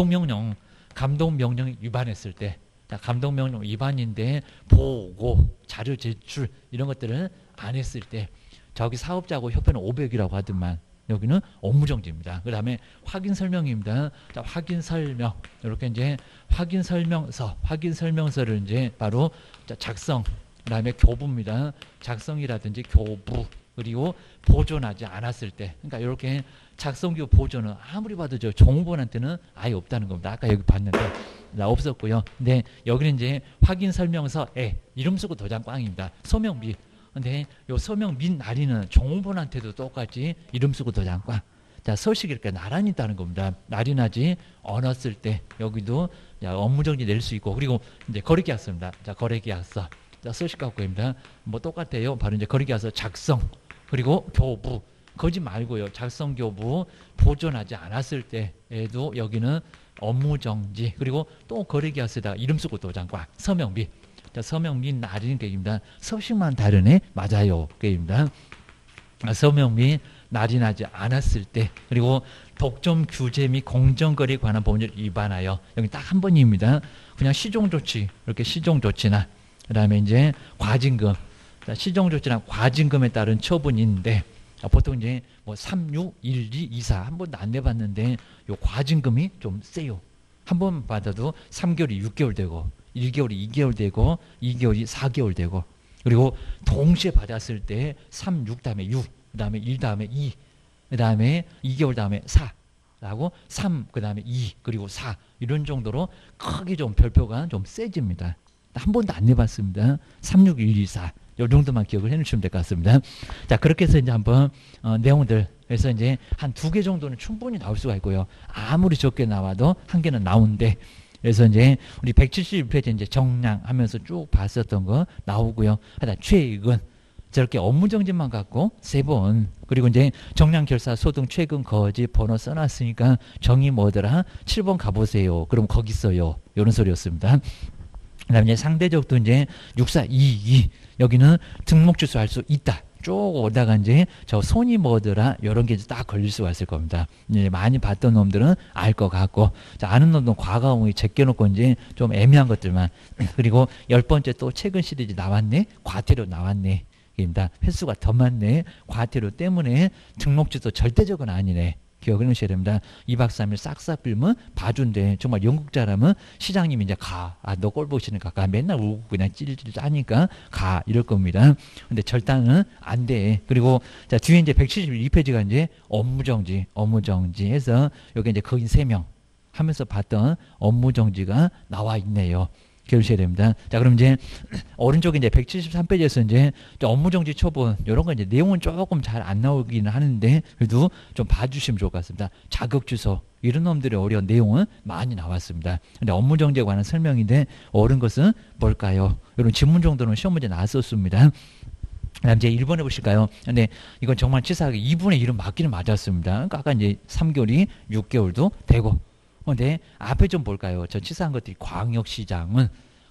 감독명령이 위반했을 때 감독명령 위반인데 보고, 자료 제출 이런 것들은 안 했을 때 저기 사업자하고 협회는 500이라고 하더만 여기는 업무정지입니다. 그 다음에 확인설명입니다. 자, 확인설명. 이렇게 이제 확인설명서를 이제 바로 작성, 그 다음에 교부입니다. 작성이라든지 교부, 그리고 보존하지 않았을 때. 그러니까 이렇게 작성교 보존은 아무리 봐도 저 종업원한테는 아예 없다는 겁니다. 아까 여기 봤는데 없었고요. 근데 여기는 이제 확인설명서에 이름 쓰고 도장 꽝입니다. 소명비. 근데 요 서명 및 날인은 종업원한테도 똑같이 이름 쓰고 도장과 자 서식이 이렇게 나란히 있다는 겁니다. 날인하지 않았을 때 여기도 업무정지 낼 수 있고 그리고 이제 거래계약서입니다. 자 거래계약서 자 서식 갖고입니다. 뭐 똑같아요. 바로 이제 거래계약서 작성 그리고 교부 거짓 말고요. 작성 교부 보존하지 않았을 때에도 여기는 업무정지 그리고 또 거래계약서에다가 이름 쓰고 도장과 서명비 자, 서명 및 날인 게임입니다. 서식만 다르네? 맞아요. 게임입니다. 서명 및 날인하지 않았을 때 그리고 독점 규제 및 공정거래에 관한 법률 위반하여 여기 딱 한 번입니다. 그냥 시종조치 이렇게 시종조치나 그 다음에 이제 과징금 자, 시종조치나 과징금에 따른 처분인데 보통 이제 뭐 3, 6, 1, 2, 2, 4 한 번도 안 내봤는데 요 과징금이 좀 세요. 한 번 받아도 3개월이 6개월 되고 1개월이 2개월 되고 2개월이 4개월 되고 그리고 동시에 받았을 때 3, 6 다음에 6, 그 다음에 1 다음에 2, 그 다음에 2개월 다음에 4라고 3, 그 다음에 2, 그리고 4 이런 정도로 크게 좀 별표가 좀 세집니다. 한 번도 안 내봤습니다. 3, 6, 1, 2, 4 이 정도만 기억을 해놓으시면 될 것 같습니다. 자 그렇게 해서 이제 한번 내용들 그래서 이제 한 2개 정도는 충분히 나올 수가 있고요. 아무리 적게 나와도 1개는 나오는데 그래서 이제 우리 171페이지 이제 정량하면서 쭉 봤었던 거 나오고요. 하여튼 최근 저렇게 업무정지만 갖고 3번 그리고 이제 정량 결사 소등 최근 거지 번호 써놨으니까 정의 뭐더라 7번 가보세요. 그럼 거기 있어요. 이런 소리였습니다. 그다음에 이제 상대적도 이제 6422 여기는 등록 취소할 수 있다. 쭉 오다가 이제 저 손이 뭐더라 이런 게 딱 걸릴 수가 있을 겁니다. 이제 많이 봤던 놈들은 알 것 같고, 자, 아는 놈들은 과거형이 제껴놓고 이제 좀 애매한 것들만. 그리고 10번째 또 최근 시리즈 나왔네, 과태료 나왔네. 입니다. 횟수가 더 많네. 과태료 때문에 등록 취소 절대적은 아니네. 기억을 하셔야 됩니다. 2박 3일 싹싹 빌면 봐준대. 정말 영국자라면 시장님이 이제 가. 아, 너 꼴 보시니까 가. 맨날 울고 그냥 찔찔 짜니까 가. 이럴 겁니다. 근데 절단은 안 돼. 그리고 자, 뒤에 이제 172페이지가 이제 업무정지 해서 여기 이제 거인 3명 하면서 봤던 업무정지가 나와 있네요. 기억하셔야 됩니다. 자, 그럼 이제 오른쪽에 이제 173페이지에서 이제 업무정지 처분 이런 거 이제 내용은 조금 잘 안 나오기는 하는데 그래도 좀 봐주시면 좋을 것 같습니다. 자격 취소 이런 놈들의 어려운 내용은 많이 나왔습니다. 근데 업무정지에 관한 설명인데 옳은 것은 뭘까요? 이런 질문 정도는 시험 문제 나왔었습니다. 그다음 이제 1번 해보실까요? 근데 이건 정말 치사하게 2분의 1은 맞기는 맞았습니다. 그러니까 아까 이제 3개월이 6개월도 되고. 근데 앞에 좀 볼까요? 저 치사한 것들이 광역시장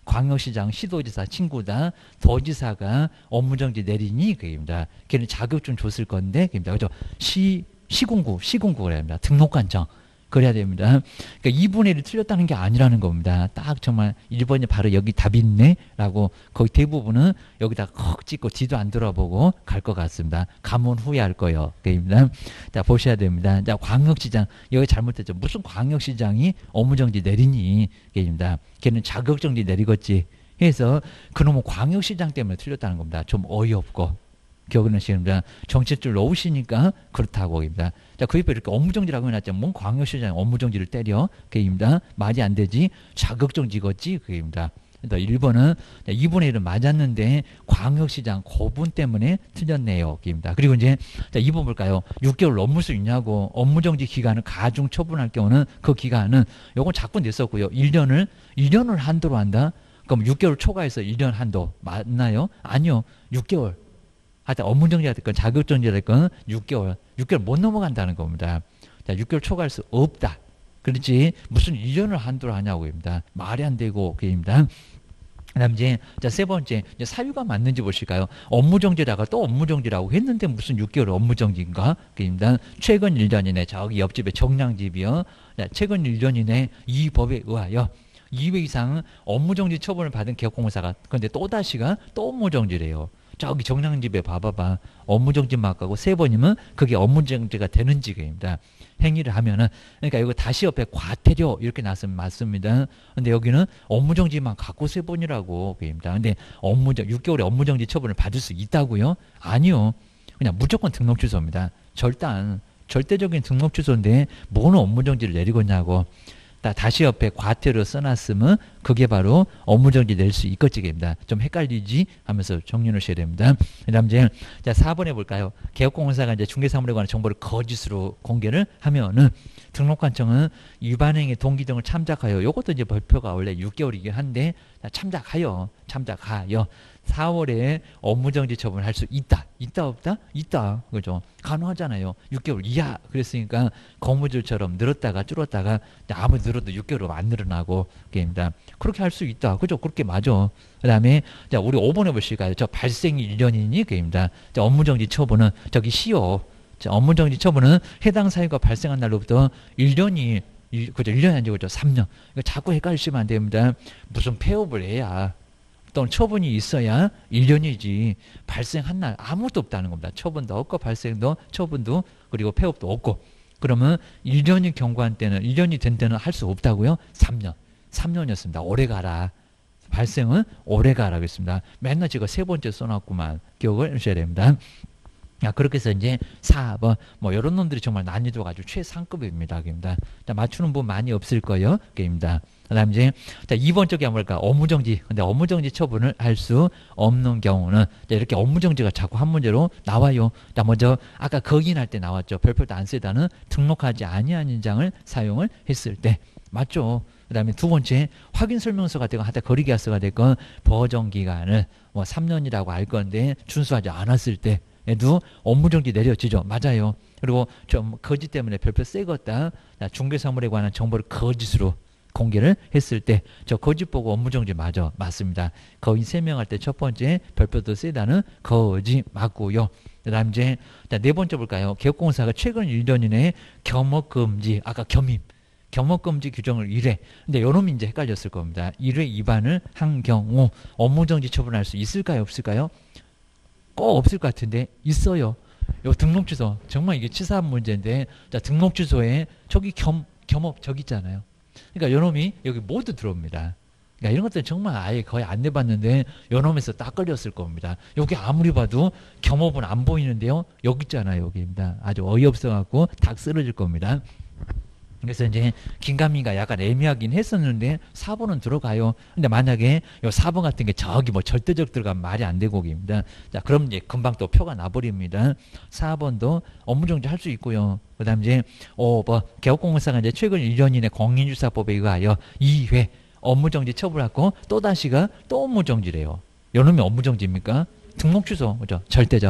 시도지사 친구다 도지사가 업무정지 내리니 그입니다. 걔는 자격증 줬을 건데 그입니다. 그죠? 시군구 그래야 합니다. 등록관청 그래야 됩니다. 그러니까 2분의 1이 틀렸다는 게 아니라는 겁니다. 딱 정말 1번이 바로 여기 답이 있네 라고 거의 대부분은 여기다 콕 찍고 뒤도 안 돌아보고 갈 것 같습니다. 가면 후회할 거예요. 그입니다. 자, 보셔야 됩니다. 자, 광역시장 여기 잘못했죠. 무슨 광역시장이 업무정지 내리니 그입니다. 걔는 자격정지 내리겠지 해서 그놈은 광역시장 때문에 틀렸다는 겁니다. 좀 어이없고. 기억을 하시는데 정치줄 놓으시니까 그렇다고 입니다. 자, 그 옆에 이렇게 업무정지라고 해놨죠. 뭔 광역시장 업무정지를 때려? 그입니다. 말이 안 되지. 자격정지겠지. 그입니다. 1번은 2분의 1은 맞았는데 광역시장 고분 때문에 틀렸네요. 입니다. 그리고 이제 자, 2번 볼까요? 6개월 넘을 수 있냐고. 업무정지 기간을 가중 처분할 경우는 그 기간은 요건 자꾸 냈었고요. 1년을 한도로 한다. 그럼 6개월 초과해서 1년 한도 맞나요? 아니요. 6개월. 하여튼 업무정지가 됐건 자격정지가 됐건 6개월 못 넘어간다는 겁니다. 자, 6개월 초과할 수 없다. 그렇지 무슨 1년을 한도로 하냐고입니다. 말이 안 되고 그입니다. 그다음 이제 자, 세 번째 이제 사유가 맞는지 보실까요? 업무정지다가 또 업무정지라고 했는데 무슨 6개월 업무정지인가? 그입니다. 최근 1년 이내 저기 옆집에 정량집이요. 자, 최근 1년 이내 이 법에 의하여 2회 이상 업무정지 처분을 받은 개업공사가 그런데 또다시가 또 업무정지래요. 저기 정량집에 봐봐봐. 업무정지 막하고 3번이면 그게 업무정지가 되는 지입니다. 행위를 하면은 그러니까 이거 다시 옆에 과태료 이렇게 나왔으면 맞습니다. 근데 여기는 업무정지만 갖고 3번이라고 그입니다. 근데 6개월의 업무정지 처분을 받을 수 있다고요? 아니요. 그냥 무조건 등록 취소입니다. 절대적인 등록 취소인데 뭔 업무정지를 내리겠냐고. 다시 옆에 과태료 써놨으면 그게 바로 업무정지 낼 수 있겠지입니다. 좀 헷갈리지 하면서 정리를 하셔야 됩니다. 그 다음 이제 자 4번 해볼까요? 개업공사가 이제 중개사물에 관한 정보를 거짓으로 공개를 하면은 등록관청은 위반행위 동기 등을 참작하여 요것도 이제 발표가 원래 6개월이긴 한데 참작하여 4월에 업무정지 처분을 할 수 있다. 있다 없다? 있다. 그죠? 가능하잖아요. 6개월 이하 그랬으니까 거무줄처럼 늘었다가 줄었다가 아무리 늘어도 6개월로 안 늘어나고 게임이다. 그렇게 할 수 있다. 그죠? 그렇게 맞아. 그 다음에 자 우리 5번 해보실까요? 저 발생이 1년이니 게임이다. 자, 업무정지 처분은 저기 시효. 자, 업무정지 처분은 해당 사유가 발생한 날로부터 1년이 그죠? 1년이 아니고 그죠? 3년. 이거 자꾸 헷갈리시면 안 됩니다. 무슨 폐업을 해야 또는 처분이 있어야 1년이지 발생한 날 아무것도 없다는 겁니다. 처분도 없고 발생도 처분도 그리고 폐업도 없고 그러면 1년이 경과한 때는 1년이 된 때는 할 수 없다고요? 3년이었습니다. 오래 가라. 발생은 오래 가라 그랬습니다. 맨날 제가 3번째 써놨구만. 기억을 하셔야 됩니다. 그렇게 해서 이제 4번 뭐 이런 놈들이 정말 난이도가 아주 최상급입니다. 자, 맞추는 분 많이 없을 거예요. 게임입니다. 그다음 이제 자 2번 쪽이 뭘까? 업무정지. 근데 업무정지 처분을 할 수 없는 경우는 자, 이렇게 업무정지가 자꾸 한 문제로 나와요. 자, 먼저 아까 거긴할 때 나왔죠. 별표도 안 쓰다는 등록하지 아니한 인장을 사용을 했을 때 맞죠. 그 다음에 두 번째 확인설명서가 되건 하여튼 거리계약서가 되건 보정기간을 뭐 3년이라고 할 건데 준수하지 않았을 때 에도 업무정지 내려지죠. 맞아요. 그리고 좀 거짓 때문에 별표 세겠다. 중개사물에 관한 정보를 거짓으로 공개를 했을 때 저 거짓 보고 업무정지 맞습니다. 거의 세명할 때 첫 번째 별표도 세다는 거짓 맞고요. 그다음 이제 네 번째 볼까요? 개업공사가 최근 1년 이내에 겸업금지, 아까 겸업금지 규정을 1회. 근데 요놈이 이제 헷갈렸을 겁니다. 1회 위반을 한 경우 업무정지 처분할 수 있을까요? 없을까요? 꼭 없을 것 같은데 있어요. 요 등록 취소. 정말 이게 치사한 문제인데, 자, 등록 취소에 저기 겸업 저기 있잖아요. 그러니까 요놈이 여기 모두 들어옵니다. 그러니까 이런 것들은 정말 아예 거의 안 내봤는데 요놈에서 딱 걸렸을 겁니다. 여기 아무리 봐도 겸업은 안 보이는데요. 여기 있잖아요. 여기입니다. 아주 어이없어갖고 탁 쓰러질 겁니다. 그래서 이제 긴가민가 약간 애매하긴 했었는데 4번은 들어가요. 근데 만약에 요 4번 같은 게 저기 뭐 절대적 들어가면 말이 안 되고 입니다. 자, 그럼 이제 금방 또 표가 나버립니다. 4번도 업무정지 할 수 있고요. 그 다음 이제, 개업공사가 이제 최근 1년 이내 공인주사법에 의하여 2회 업무정지 처분하고 또다시가 또 업무정지래요. 요놈이 업무정지입니까? 등록 취소, 그죠?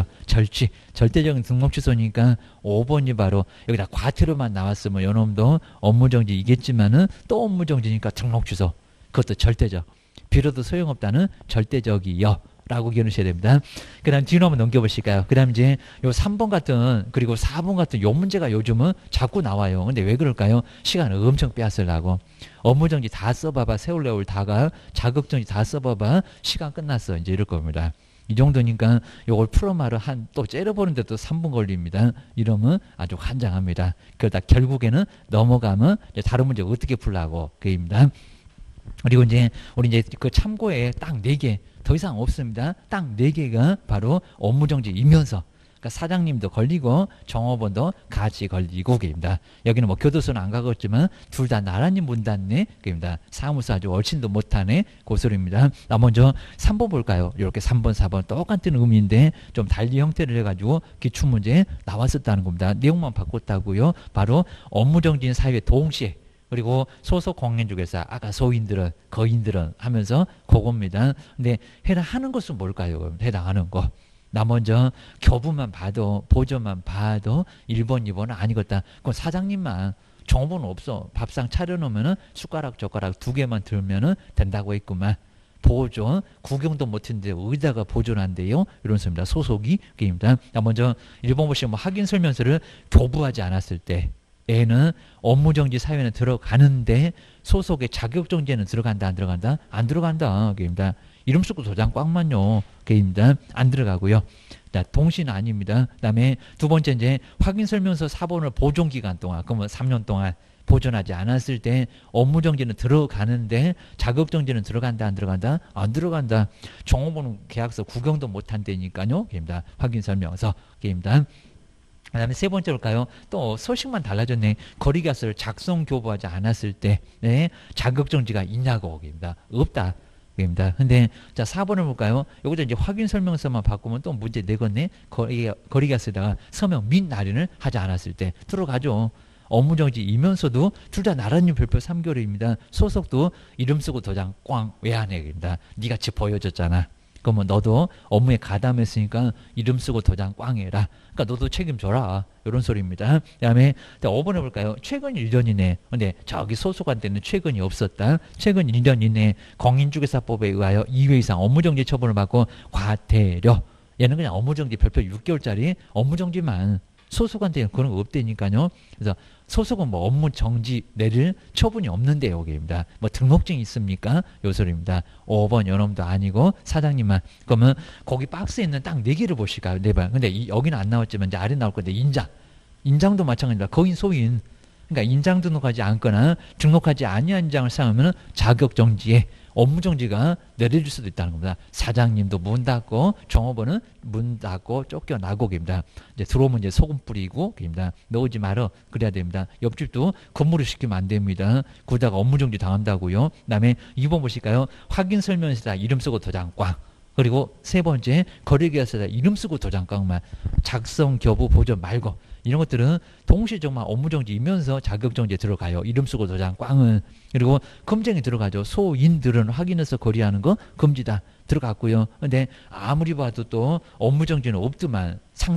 절대적인 등록 취소니까 5번이 바로 여기다 과태료만 나왔으면 요놈도 업무정지이겠지만은 또 업무정지니까 등록 취소. 그것도 절대적. 빌어도 소용없다는 절대적이요. 라고 기억하셔야 됩니다. 그 다음 뒤로 한번 넘겨보실까요? 그 다음 이제 요 3번 같은, 그리고 4번 같은 요 문제가 요즘은 자꾸 나와요. 근데 왜 그럴까요? 시간을 엄청 빼앗으려고. 업무정지 다 써봐봐. 세월레올 다가 자격정지 다 써봐봐. 시간 끝났어. 이제 이럴 겁니다. 이 정도니까 요걸 풀어마를 또 째려보는데 또 3분 걸립니다. 이러면 아주 환장합니다. 그러다 결국에는 넘어가면 이제 다른 문제 어떻게 풀라고 그입니다. 그리고 이제 우리 이제 그 참고에 딱 4개 더 이상 없습니다. 딱 4개가 바로 업무정지이면서, 그러니까 사장님도 걸리고 정업원도 같이 걸리고 그입니다. 여기는 뭐 교도소는 안 가겠지만 둘 다 나란히 문 닫네 그입니다. 사무소 아주 얼씬도 못하네 고소리입니다. 먼저 3번 볼까요? 이렇게 3번 4번 똑같은 의미인데 좀 달리 형태를 해가지고 기출문제 나왔었다는 겁니다. 내용만 바꿨다고요. 바로 업무정지인 사유에 동시에, 그리고 소속 공인중개사, 아까 소인들은, 거인들은 하면서 그겁니다. 근데 해당하는 것은 뭘까요? 해당하는 거. 나 먼저 교부만 봐도, 보조만 봐도 1번, 2번은 아니겠다. 그건 사장님만, 정보는 없어. 밥상 차려놓으면은 숟가락, 젓가락 2개만 들면은 된다고 했구만. 보조, 구경도 못했는데 어디다가 보조를 한대요? 이런 소리입니다. 소속이 게임입니다. 먼저 1번 보시면 확인 설명서를 교부하지 않았을 때, 애는 업무정지 사유에는 들어가는데 소속의 자격정지에는 들어간다 안 들어간다? 안 들어간다. 게임입니다. 이름 쓰고 도장 꽝만요. 게임입니다. 안 들어가고요. 자, 동시는 아닙니다. 그 다음에 두 번째 이제 확인설명서 4번을 보존기간 동안, 그러면 3년 동안 보존하지 않았을 때 업무정지는 들어가는데 자격정지는 들어간다 안 들어간다? 안 들어간다. 종업원 계약서 구경도 못한다니까요. 게임입니다. 확인설명서. 게임입니다. 그 다음에 세 번째 볼까요? 또 소식만 달라졌네. 거리계약서를 작성 교부하지 않았을 때 네, 자격정지가 있냐고 입니다. 없다. 입니다. 근데 자 4번을 볼까요? 여기서 이제 확인 설명서만 바꾸면 또 문제 내겠네. 거리계약서에다가 서명 및 날인을 하지 않았을 때 들어가죠. 업무정지이면서도 둘 다 나란히 별표 3개월입니다. 소속도 이름 쓰고 도장 꽝 왜 안 해? 입니다. 니같이 보여줬잖아. 그러면 너도 업무에 가담했으니까 이름 쓰고 도장 꽝 해라. 그러니까 너도 책임져라. 이런 소리입니다. 그 다음에 5번 해볼까요? 최근 1년 이내. 근데 저기 소속한테는 최근이 없었다. 최근 1년 이내 공인중개사법에 의하여 2회 이상 업무정지 처분을 받고 과태료. 얘는 그냥 업무정지 별표 6개월짜리 업무정지만. 소속한테는 그런 거 없다니까요. 그래서 소속은 뭐 업무정지 내릴 처분이 없는데 여기입니다. 뭐 등록증이 있습니까? 요 소리입니다. 5번 요놈도 아니고 사장님만. 그러면 거기 박스에 있는 딱 4개를 보실까요? 4번. 근데 여기는 안 나왔지만 이제 아래 나올 건데 인장도 마찬가지입니다. 거인 소인. 그러니까 인장 등록하지 않거나 등록하지 아니한 인장을 쌓으면 자격정지에 업무정지가 내려질 수도 있다는 겁니다. 사장님도 문 닫고 종업원은 문 닫고 쫓겨나고 입니다. 이제 들어오면 이제 소금 뿌리고 입니다. 넣지 말어 그래야 됩니다. 옆집도 건물을 시키면 안 됩니다. 그러다가 업무정지 당한다고요. 그다음에 2번 보실까요? 확인 설명서에다 이름 쓰고 도장 꽝. 그리고 세 번째 거래계약서에다 이름 쓰고 도장 꽝만. 작성 교부 보존 말고 이런 것들은 동시에 정말 업무정지이면서 자격정지에 들어가요. 이름 쓰고 도장 꽝은. 그리고 금쟁이 들어가죠. 소인들은 확인해서 거래하는 거 금지다. 들어갔고요. 근데 아무리 봐도 또 업무정지는 없더만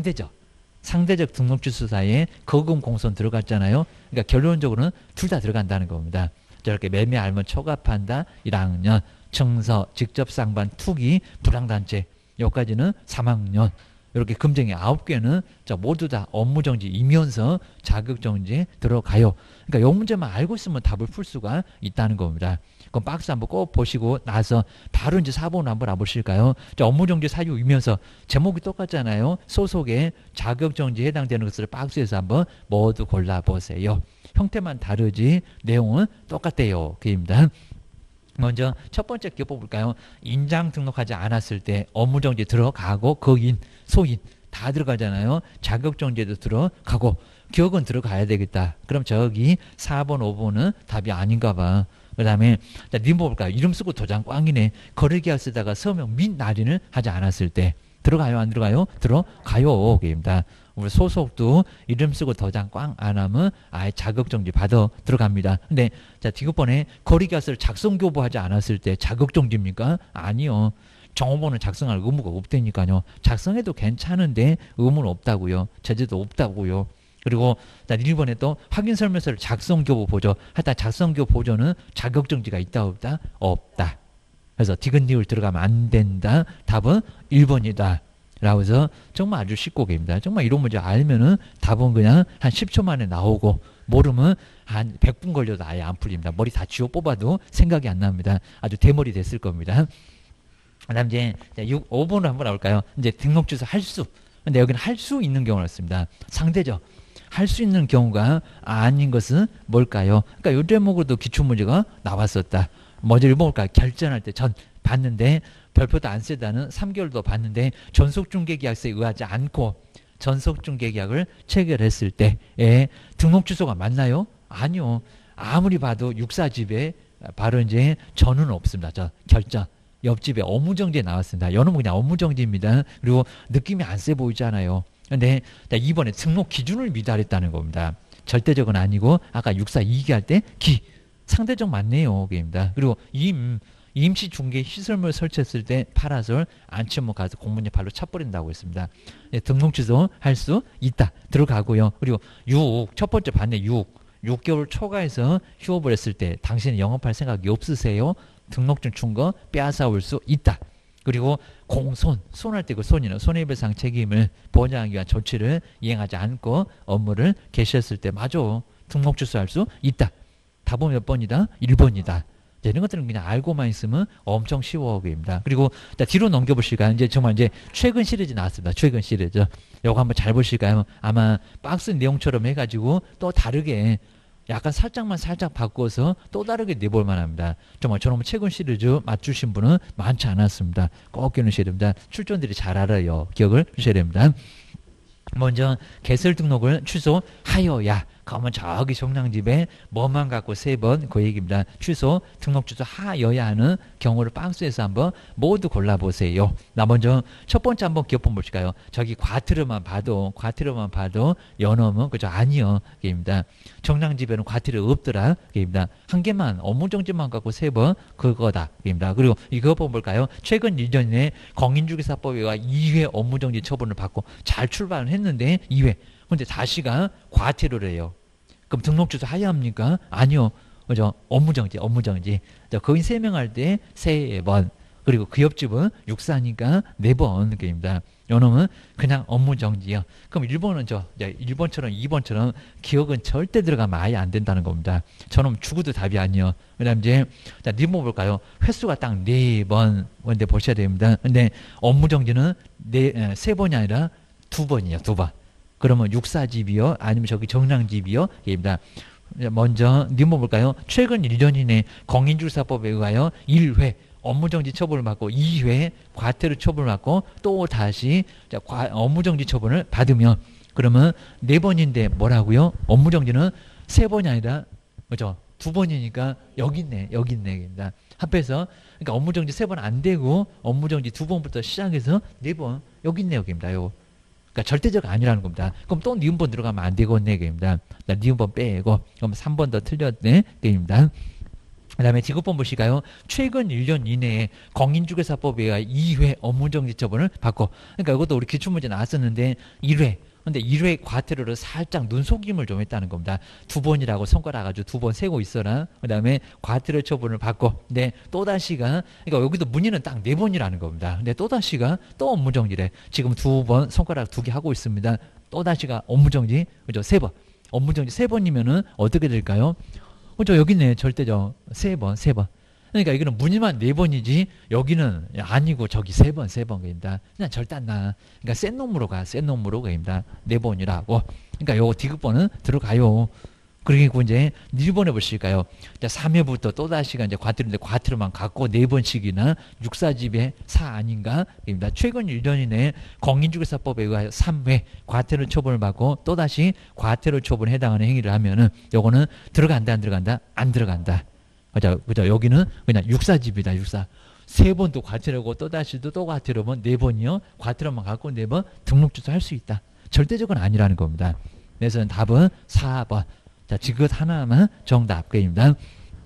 상대적 등록주소사에 거금 공선 들어갔잖아요. 그러니까 결론적으로는 둘 다 들어간다는 겁니다. 저렇게 매매 알면 초과판다 1학년, 청서, 직접 상반, 투기, 불황단체 여기까지는 3학년. 이렇게 금정이 9개는 모두 다 업무정지이면서 자격정지에 들어가요. 그러니까 이 문제만 알고 있으면 답을 풀 수가 있다는 겁니다. 그럼 박스 한번 꼭 보시고 나서 바로 이제 4번으로 한번 와보실까요? 업무정지 사유이면서 제목이 똑같잖아요. 소속에 자격정지에 해당되는 것을 박스에서 한번 모두 골라보세요. 형태만 다르지 내용은 똑같대요. 그입니다. 먼저 첫 번째 기억 볼까요? 인장 등록하지 않았을 때 업무정지 들어가고 거인, 소인 다 들어가잖아요. 자격정지에도 들어가고 기억은 들어가야 되겠다. 그럼 저기 4번, 5번은 답이 아닌가 봐. 그 다음에 님 볼까요? 이름 쓰고 도장 꽝이네. 거래계약 쓰다가 서명 및 날인을 하지 않았을 때 들어가요? 안 들어가요? 들어가요. 그입니다. 우리 소속도 이름 쓰고 도장 꽝 안 하면 아예 자격정지 받아 들어갑니다. 근데 자 디귿번에 거래계약서를 작성교부하지 않았을 때 자격정지입니까? 아니요. 정호번을 작성할 의무가 없다니까요. 작성해도 괜찮은데 의무는 없다고요. 제재도 없다고요. 그리고 1번에 또 확인설명서를 작성교부 보조 하다 작성교부 보조는 자격정지가 있다 없다? 없다. 그래서 디귿니을 들어가면 안 된다. 답은 1번이다. 라고 해서 정말 아주 쉽고 계입니다. 정말 이런 문제 알면은 답은 그냥 한 10초 만에 나오고 모르면 한 100분 걸려도 아예 안 풀립니다. 머리 다 쥐어 뽑아도 생각이 안 납니다. 아주 대머리 됐을 겁니다. 그 다음 이제 5번으로 한번 나올까요? 이제 등록주소 할 수. 근데 여기는 할 수 있는 경우를 씁니다. 상대적. 할 수 있는 경우가 아닌 것은 뭘까요? 그러니까 이 대목으로도 기출문제가 나왔었다. 먼저 읽어볼까요? 결전할 때 전 봤는데 별표도 안 쓰다는 3개월도 봤는데 전속중개계약서에 의하지 않고 전속중개계약을 체결했을 때에 등록주소가 맞나요? 아니요. 아무리 봐도 육사집에 바로 이제 전은 없습니다. 저 결전. 옆집에 업무정지에 나왔습니다. 여는 그냥 업무정지입니다. 그리고 느낌이 안 세 보이잖아요. 근데 이번에 등록 기준을 미달했다는 겁니다. 절대적은 아니고 아까 육사 2기 할 때 기. 상대적 맞네요. 그입니다. 그리고 임시 중개 시설물 설치했을 때 파라솔 안치목 가서 공문제 발로 차버린다고 했습니다. 네, 등록 취소 할 수 있다. 들어가고요. 그리고 6, 첫 번째 봤네. 6개월 초과해서 휴업을 했을 때 당신이 영업할 생각이 없으세요? 등록증 충거 빼앗아올 수 있다. 그리고 공손, 손할 때 그 손이는 손해배상 책임을 보장하기 위한 조치를 이행하지 않고 업무를 개시했을 때 맞아. 등록 취소할 수 있다. 답은 몇 번이다? 1번이다. 이런 것들은 그냥 알고만 있으면 엄청 쉬워 보입니다. 그리고 뒤로 넘겨보실까요? 이제 정말 이제 최근 시리즈 나왔습니다. 최근 시리즈. 요거 한번 잘 보실까요? 아마 박스 내용처럼 해가지고 또 다르게 약간 살짝 바꿔서 또 다르게 내볼 만합니다. 정말 저놈 최근 시리즈 맞추신 분은 많지 않았습니다. 꼭 기억하셔야 됩니다. 출전들이 잘 알아요. 기억을 하셔야 됩니다. 먼저 개설 등록을 취소하여야 그러면 저기 정량집에 뭐만 갖고 3번 그 얘기입니다. 취소 등록 취소 하여야 하는 경우를 박스에서 한번 모두 골라보세요. 나 먼저 첫 번째 한번 기억 한번 보실까요? 저기 과태료만 봐도 연어면 그죠? 아니요. 게입니다. 정량집에는 과태료 없더라. 게입니다. 한 개만 업무정지만 갖고 3번 그거다. 게입니다. 그리고 이거 볼까요? 최근 1년 내에 공인중개사법에 의해 2회 업무정지 처분을 받고 잘 출발을 했는데 2회. 근데 다시가 과태료래요. 그럼 등록 취소 하야 합니까? 아니요. 그죠? 업무정지. 거인 3명 할 때 3번. 그리고 그 옆집은 육사니까 4번. 게입니다. 요놈은 그냥 업무정지요. 그럼 1번은 1번처럼 2번처럼 기억은 절대 들어가면 아예 안 된다는 겁니다. 저놈 죽어도 답이 아니요. 그 다음 이제, 니모 볼까요? 횟수가 딱 4번. 근데 보셔야 됩니다. 근데 업무정지는 3번이 아니라 2번이요. 2번. 그러면 육사집이요? 아니면 저기 정량집이요? 입니다. 먼저 니모 볼까요? 최근 1년 이내 공인중개사법에 의하여 1회 업무정지 처분을 받고 2회 과태료 처분을 받고 또 다시 업무정지 처분을 받으면 그러면 4번인데 뭐라고요? 업무정지는 3번이 아니라 그죠? 2번이니까 여기 있네. 입니다. 합해서 그러니까 업무정지 3번 안 되고 업무정지 2번부터 시작해서 4번 여기 있네. 여기입니다. 요거. 그러니까 절대적 아니라는 겁니다. 그럼 또 니은번 들어가면 안 되겠네. 게임입니다. 니은번 빼고 그럼 3번 더 틀렸네. 게임입니다. 그 다음에 디귿번 보실까요? 최근 1년 이내에 공인중개사법에 의해 2회 업무정지 처분을 받고 그러니까 이것도 우리 기출문제 나왔었는데 1회 근데 1회 과태료를 살짝 눈속임을 좀 했다는 겁니다. 2번이라고 손가락 아주 2번 세고 있어라. 그 다음에 과태료 처분을 받고, 근데 또다시가, 그러니까 여기도 문의는 딱 4번이라는 겁니다. 근데 또다시가 또 업무정지래. 지금 2번 손가락 2개 하고 있습니다. 또다시가 업무정지, 그죠? 3번. 업무정지 3번이면은 어떻게 될까요? 그죠? 여기 있네. 절대죠. 3번. 그러니까 이거는 문의만 4번이지 여기는 아니고 저기 3번 그입니다. 그냥 절대 안 나. 그러니까 센 놈으로 가. 센 놈으로 그입니다. 4번이라고. 그러니까 요거 디귿번은 들어가요. 그리고 이제 1번 해보실까요? 3회부터 또다시가 이제 과태료인데 과태료만 갖고 4번씩이나 육사집의 사 아닌가? 입니다. 최근 1년 이내에 공인중개사법에 의하여 3회 과태료 처분을 받고 또다시 과태료 처분에 해당하는 행위를 하면은 요거는 들어간다 안 들어간다? 안 들어간다. 그죠? 여기는 그냥 육사집이다. 육사. 3번 또 과태료고 또다시도 또 과태료면 4번이요. 과태료만 갖고 4번 등록 취소할 수 있다. 절대적은 아니라는 겁니다. 그래서 답은 4번. 자, 지금 하나만 정답입니다.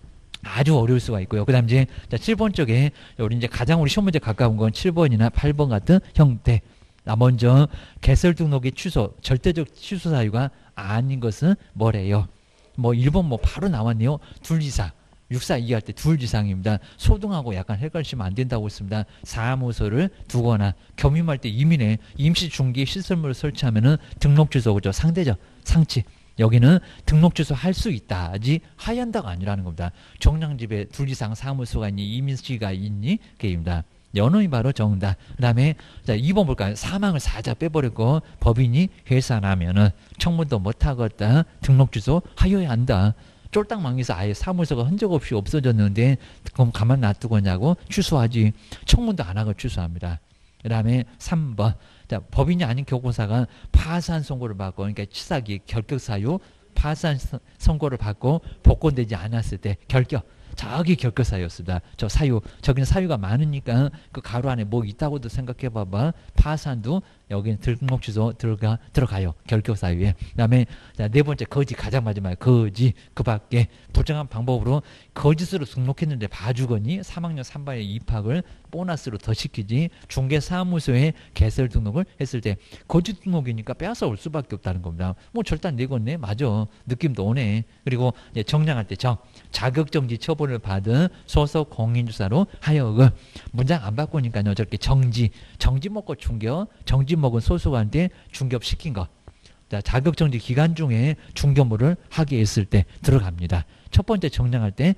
아주 어려울 수가 있고요. 그 다음 이제 7번 쪽에 우리 이제 가장 우리 시험 문제 가까운 건 7번이나 8번 같은 형태. 먼저 개설 등록의 취소, 절대적 취소 사유가 아닌 것은 뭐래요? 뭐 1번 뭐 바로 나왔네요. 둘 이상. 육사 이해할 때 둘 이상입니다. 소등하고 약간 헷갈리시면 안 된다고 했습니다. 사무소를 두거나 겸임할 때 이민에 임시 중개 시설물을 설치하면은 등록 취소, 그죠? 상대적 상치. 여기는 등록 취소할 수 있다지 하야 한다가 아니라는 겁니다. 정량집에 둘 이상 사무소가 있니 임시가 있니? 그입니다. 연호이 바로 정답. 그 다음에 2번 볼까요? 사망을 사자 빼버리고 법인이 해산하면은 청문도 못하겠다. 등록 취소 하여야 한다. 쫄딱 망해서 아예 사무소가 흔적 없이 없어졌는데 그럼 가만 놔두고냐고 취소하지. 청문도 안 하고 취소합니다. 그 다음에 3번. 자, 법인이 아닌 교권사가 파산 선고를 받고, 그러니까 치사기 결격사유 파산 선고를 받고 복권되지 않았을 때 결격. 저기 결격사유였습니다. 저 사유, 저기는 사유가 많으니까 그 가로 안에 뭐 있다고도 생각해 봐봐. 파산도 여기는 등록 취소 들어가요. 결격사유에. 그 다음에 네 번째 거짓, 가장 마지막에 거짓. 그 밖에 부정한 방법으로 거짓으로 등록했는데 봐주거니 3학년 3반의 입학을 보너스로 더 시키지. 중개사무소에 개설 등록을 했을 때 거짓 등록이니까 빼앗아 올 수밖에 없다는 겁니다. 뭐 절대 안 되겠네. 맞아. 느낌도 오네. 그리고 정량할 때 자격정지 처분을 받은 소속 공인주사로 하여금 문장 안 바꾸니까요. 저렇게 정지 먹고 중개업, 정지 먹은 소속한테 중개업 시킨 거. 자, 자격정지 기간 중에 중개업을 하게 했을 때 들어갑니다. 첫 번째 정량할 때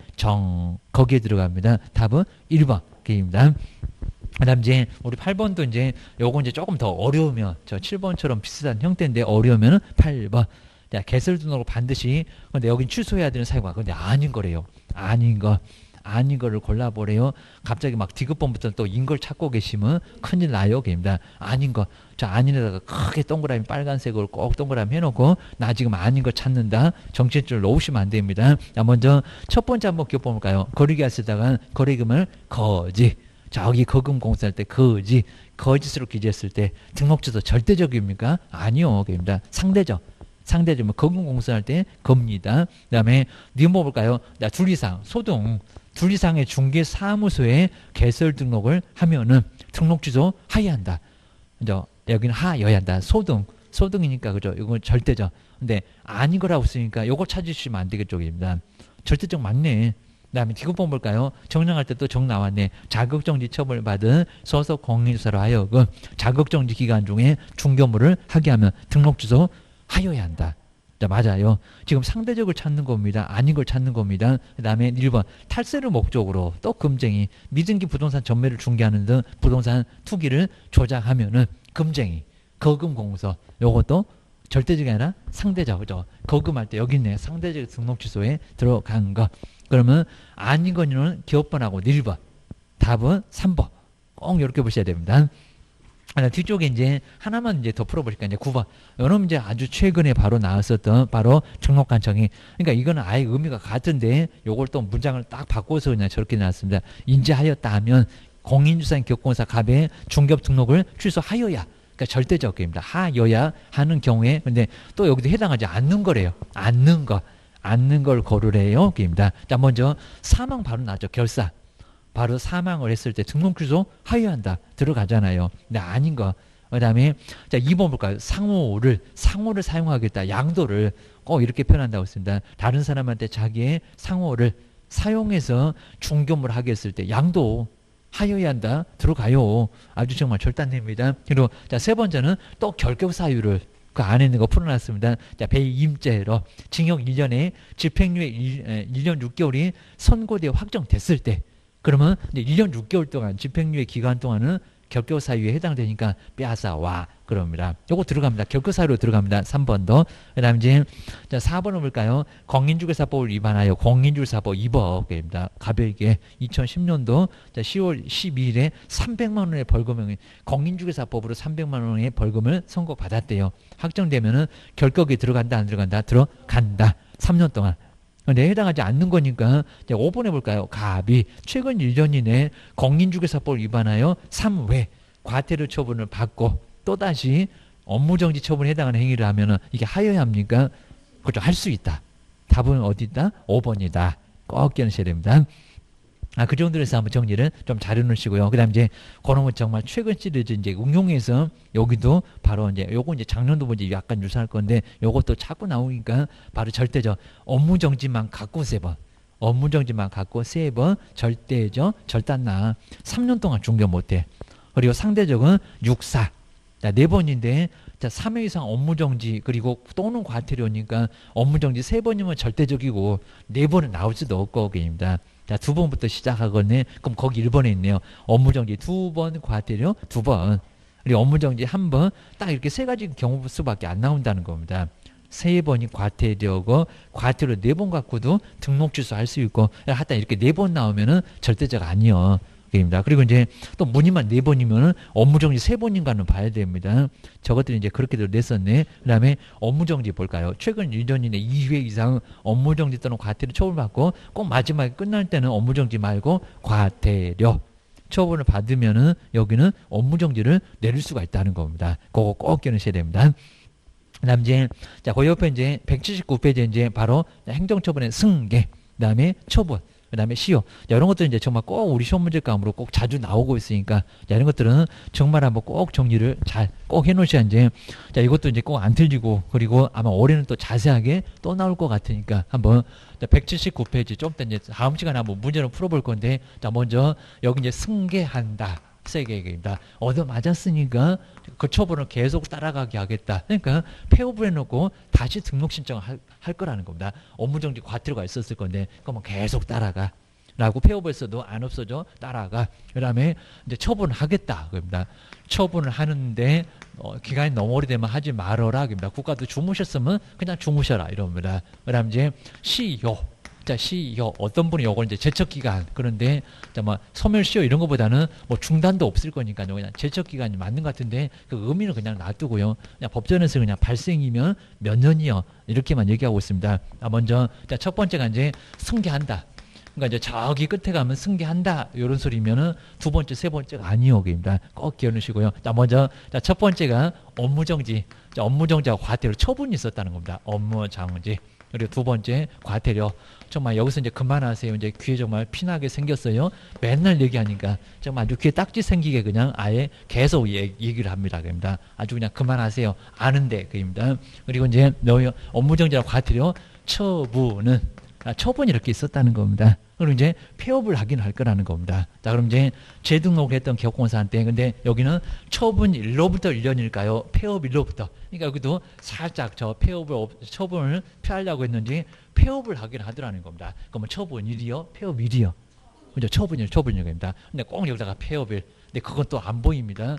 거기에 들어갑니다. 답은 1번 입니다. 그다음 이제 우리 8번도 이제 요거 이제 조금 더 어려우면 저 7번처럼 비슷한 형태인데 어려우면 8번. 자, 개설 등록을 반드시, 근데 여긴 취소해야 되는 사유가 근데 아닌 거래요. 아닌 거를 골라보래요. 갑자기 막 디귿번부터 또 인 걸 찾고 계시면 큰일 나요. 입니다. 아닌 거. 저 아닌에다가 크게 동그라미 빨간색으로 꼭 동그라미 해놓고 나 지금 아닌 거 찾는다. 정치줄 놓으시면 안 됩니다. 자, 먼저 첫 번째 한번 기억해볼까요? 거리기가 쓰다가 거리금을 거짓. 저기 거금 공사할 때 거짓으로 기재했을 때 등록 취소 절대적입니까? 아니요. 입니다. 상대적. 뭐 거금 공사할 때 겁니다. 그다음에 니뭐 볼까요? 둘 이상 소등 둘 이상의 중개 사무소에 개설 등록을 하면은 등록 취소 하여야 한다. 그죠? 여기는 하여야 한다. 소등이니까 그죠? 이건 절대적. 근데 아닌 거라고 쓰니까 요거 찾으시면 안 되겠죠, 입니다. 절대적 맞네. 그다음에 디귿번 볼까요? 정량할 때 또 정 나왔네. 자격정지 처벌을 받은 소속 공인주사로 하여금 자격정지 기간 중에 중개업무를 하게 하면 등록 취소 하여야 한다. 자, 맞아요. 지금 상대적을 찾는 겁니다. 아닌 걸 찾는 겁니다. 그 다음에 1번 탈세를 목적으로 또 금쟁이 미등기 부동산 전매를 중개하는 등 부동산 투기를 조작하면은 금쟁이 거금공서 요것도 절대적이 아니라 상대적. 그죠? 거금할 때 여기 있네. 상대적 등록 취소에 들어간 거. 그러면 아닌 거는 기업번하고 1번. 답은 3번. 꼭 이렇게 보셔야 됩니다. 뒤쪽에 이제 하나만 이제 더 풀어보실까 이제 9번. 요놈 이제 아주 최근에 바로 나왔었던 바로 등록관청이. 그러니까 이거는 아예 의미가 같은데 요걸 또 문장을 딱 바꿔서 그냥 저렇게 나왔습니다. 인지하였다 하면 공인주사인 교권사 갑의 중개업 등록을 취소하여야. 그러니까 절대적입니다. 하여야 하는 경우에 근데 또 여기도 해당하지 않는 거래요. 않는 걸 고르래요. 입니다. 자, 먼저 사망 바로 나죠. 결사. 바로 사망을 했을 때 등록 취소 하여야 한다. 들어가잖아요. 근데 아닌 거. 그다음에 자 2번 볼까요? 상호를 사용하겠다. 양도를 꼭 이렇게 표현한다고 했습니다. 다른 사람한테 자기의 상호를 사용해서 중개업을 하게 했을 때 양도 하여야 한다. 들어가요. 아주 정말 절단됩니다. 그리고 자 세 번째는 또 결격 사유를 그 안에 있는 거 풀어놨습니다. 자, 배임죄로 징역 1년에 집행유예 1년 6개월이 선고되어 확정됐을 때 그러면 이제 1년 6개월 동안 집행유예 기간 동안은 결격 사유에 해당되니까 빼앗아와 그럽니다. 요거 들어갑니다. 결격 사유로 들어갑니다. 3번도. 그다음 이제 자 4번을 볼까요? 공인중개사법을 위반하여 공인중개사법 위법입니다. 가벼게 2010년도 자 10월 12일에 300만 원의 벌금을 공인중개사법으로 300만 원의 벌금을 선고받았대요. 확정되면은 결격이 들어간다 안 들어간다? 들어간다. 3년 동안. 근데 해당하지 않는 거니까 5번 해볼까요? 갑이 최근 1년 이내 공인중개사법을 위반하여 3회 과태료 처분을 받고 또다시 업무정지 처분에 해당하는 행위를 하면은 이게 하여야 합니까? 그렇죠. 할 수 있다. 답은 어디다? 5번이다. 꼭 기억하셔야 됩니다. 그 정도로 해서 한번 정리를 좀 잘 해놓으시고요. 그 다음 이제, 그런 건 정말 최근 시리즈 이제 응용해서 여기도 바로 이제, 요거 이제 작년도 이제 약간 유사할 건데, 요것도 자꾸 나오니까 바로 절대죠. 업무정지만 갖고 3번. 업무정지만 갖고 3번. 절대죠. 절단나. 3년 동안 중개 못해. 그리고 상대적은 6사. 자, 4번인데, 자, 3회 이상 업무정지, 그리고 또는 과태료니까 업무정지 3번이면 절대적이고, 4번은 나올 수도 없고, 입니다. 자, 2번부터 시작하겠네. 그럼 거기 1번에 있네요. 업무정지 2번, 과태료 2번. 그리고 업무정지 1번. 딱 이렇게 3가지 경우 수밖에 안 나온다는 겁니다. 3번이 과태료고, 과태료 4번 갖고도 등록 취소할 수 있고, 하여튼 이렇게 4번 나오면은 절대적 아니요. 입니다. 그리고 이제 또 문의만 4번이면은 업무정지 3번인가는 봐야 됩니다. 저것들이 이제 그렇게도 냈었네. 그 다음에 업무정지 볼까요? 최근 1년 이내 2회 이상 업무정지 또는 과태료 처벌받고 꼭 마지막에 끝날 때는 업무정지 말고 과태료 처분을 받으면은 여기는 업무정지를 내릴 수가 있다는 겁니다. 그거 꼭 기억하셔야 됩니다. 그 다음 이제, 자, 그 옆에 이제 179페이지 이제 바로 행정처분의 승계, 그 다음에 처분. 그 다음에 시효. 이런 것들은 이제 정말 꼭 우리 시험 문제감으로 꼭 자주 나오고 있으니까, 자, 이런 것들은 정말 한번 꼭 정리를 잘 꼭 해놓으셔야 이제, 자, 이것도 이제 꼭 안 틀리고, 그리고 아마 올해는 또 자세하게 또 나올 것 같으니까 한번, 자, 179페이지 좀 더 이제 다음 시간에 한번 문제를 풀어볼 건데, 자, 먼저 여기 이제 승계한다. 세계입니다. 얻어맞았으니까 그 처분을 계속 따라가게 하겠다. 그러니까 폐업을 해놓고 다시 등록 신청을 할 거라는 겁니다. 업무정지 과태료가 있었을 건데 그러면 계속 따라가. 라고 폐업했어도 안 없어져 따라가. 그 다음에 이제 처분을 하겠다. 그럽니다. 처분을 하는데 기간이 너무 오래되면 하지 말아라. 그럽니다. 국가도 주무셨으면 그냥 주무셔라. 이럽니다. 그 다음 이제 시효. 자, 시효. 어떤 분이 요걸 이제 제척기간. 그런데, 자, 뭐, 소멸시효 이런 것보다는 뭐 중단도 없을 거니까 그냥 제척기간이 맞는 것 같은데 그 의미는 그냥 놔두고요. 그냥 법전에서 그냥 발생이면 몇 년이요. 이렇게만 얘기하고 있습니다. 먼저, 자, 첫 번째가 이제 승계한다. 그러니까 이제 저기 끝에 가면 승계한다. 이런 소리면은 두 번째, 세 번째가 아니요. 입니다. 꼭 기억하시고요. 자, 먼저, 자, 첫 번째가 업무정지. 자, 업무정지하고 과태료 처분이 있었다는 겁니다. 업무정지. 그리고 두 번째 과태료. 정말 여기서 이제 그만하세요. 이제 귀에 정말 피나게 생겼어요. 맨날 얘기하니까 정말 아주 귀에 딱지 생기게 그냥 아예 계속 얘기를 합니다. 그입니다. 아주 그냥 그만하세요. 아는데 그입니다. 그리고 이제 업무정지와 과태료 처분은 처분이 이렇게 있었다는 겁니다. 그리고 이제 폐업을 하긴 할 거라는 겁니다. 자, 그럼 이제 재등록을 했던 기업공사한테, 근데 여기는 처분일로부터 1년일까요? 폐업일로부터. 그러니까 여기도 살짝 저 처분을 피하려고 했는지 폐업을 하긴 하더라는 겁니다. 그러면 처분일이요? 폐업일이요? 그죠? 처분일입니다. 근데 꼭 여기다가 폐업일. 근데 그건 또 안 보입니다.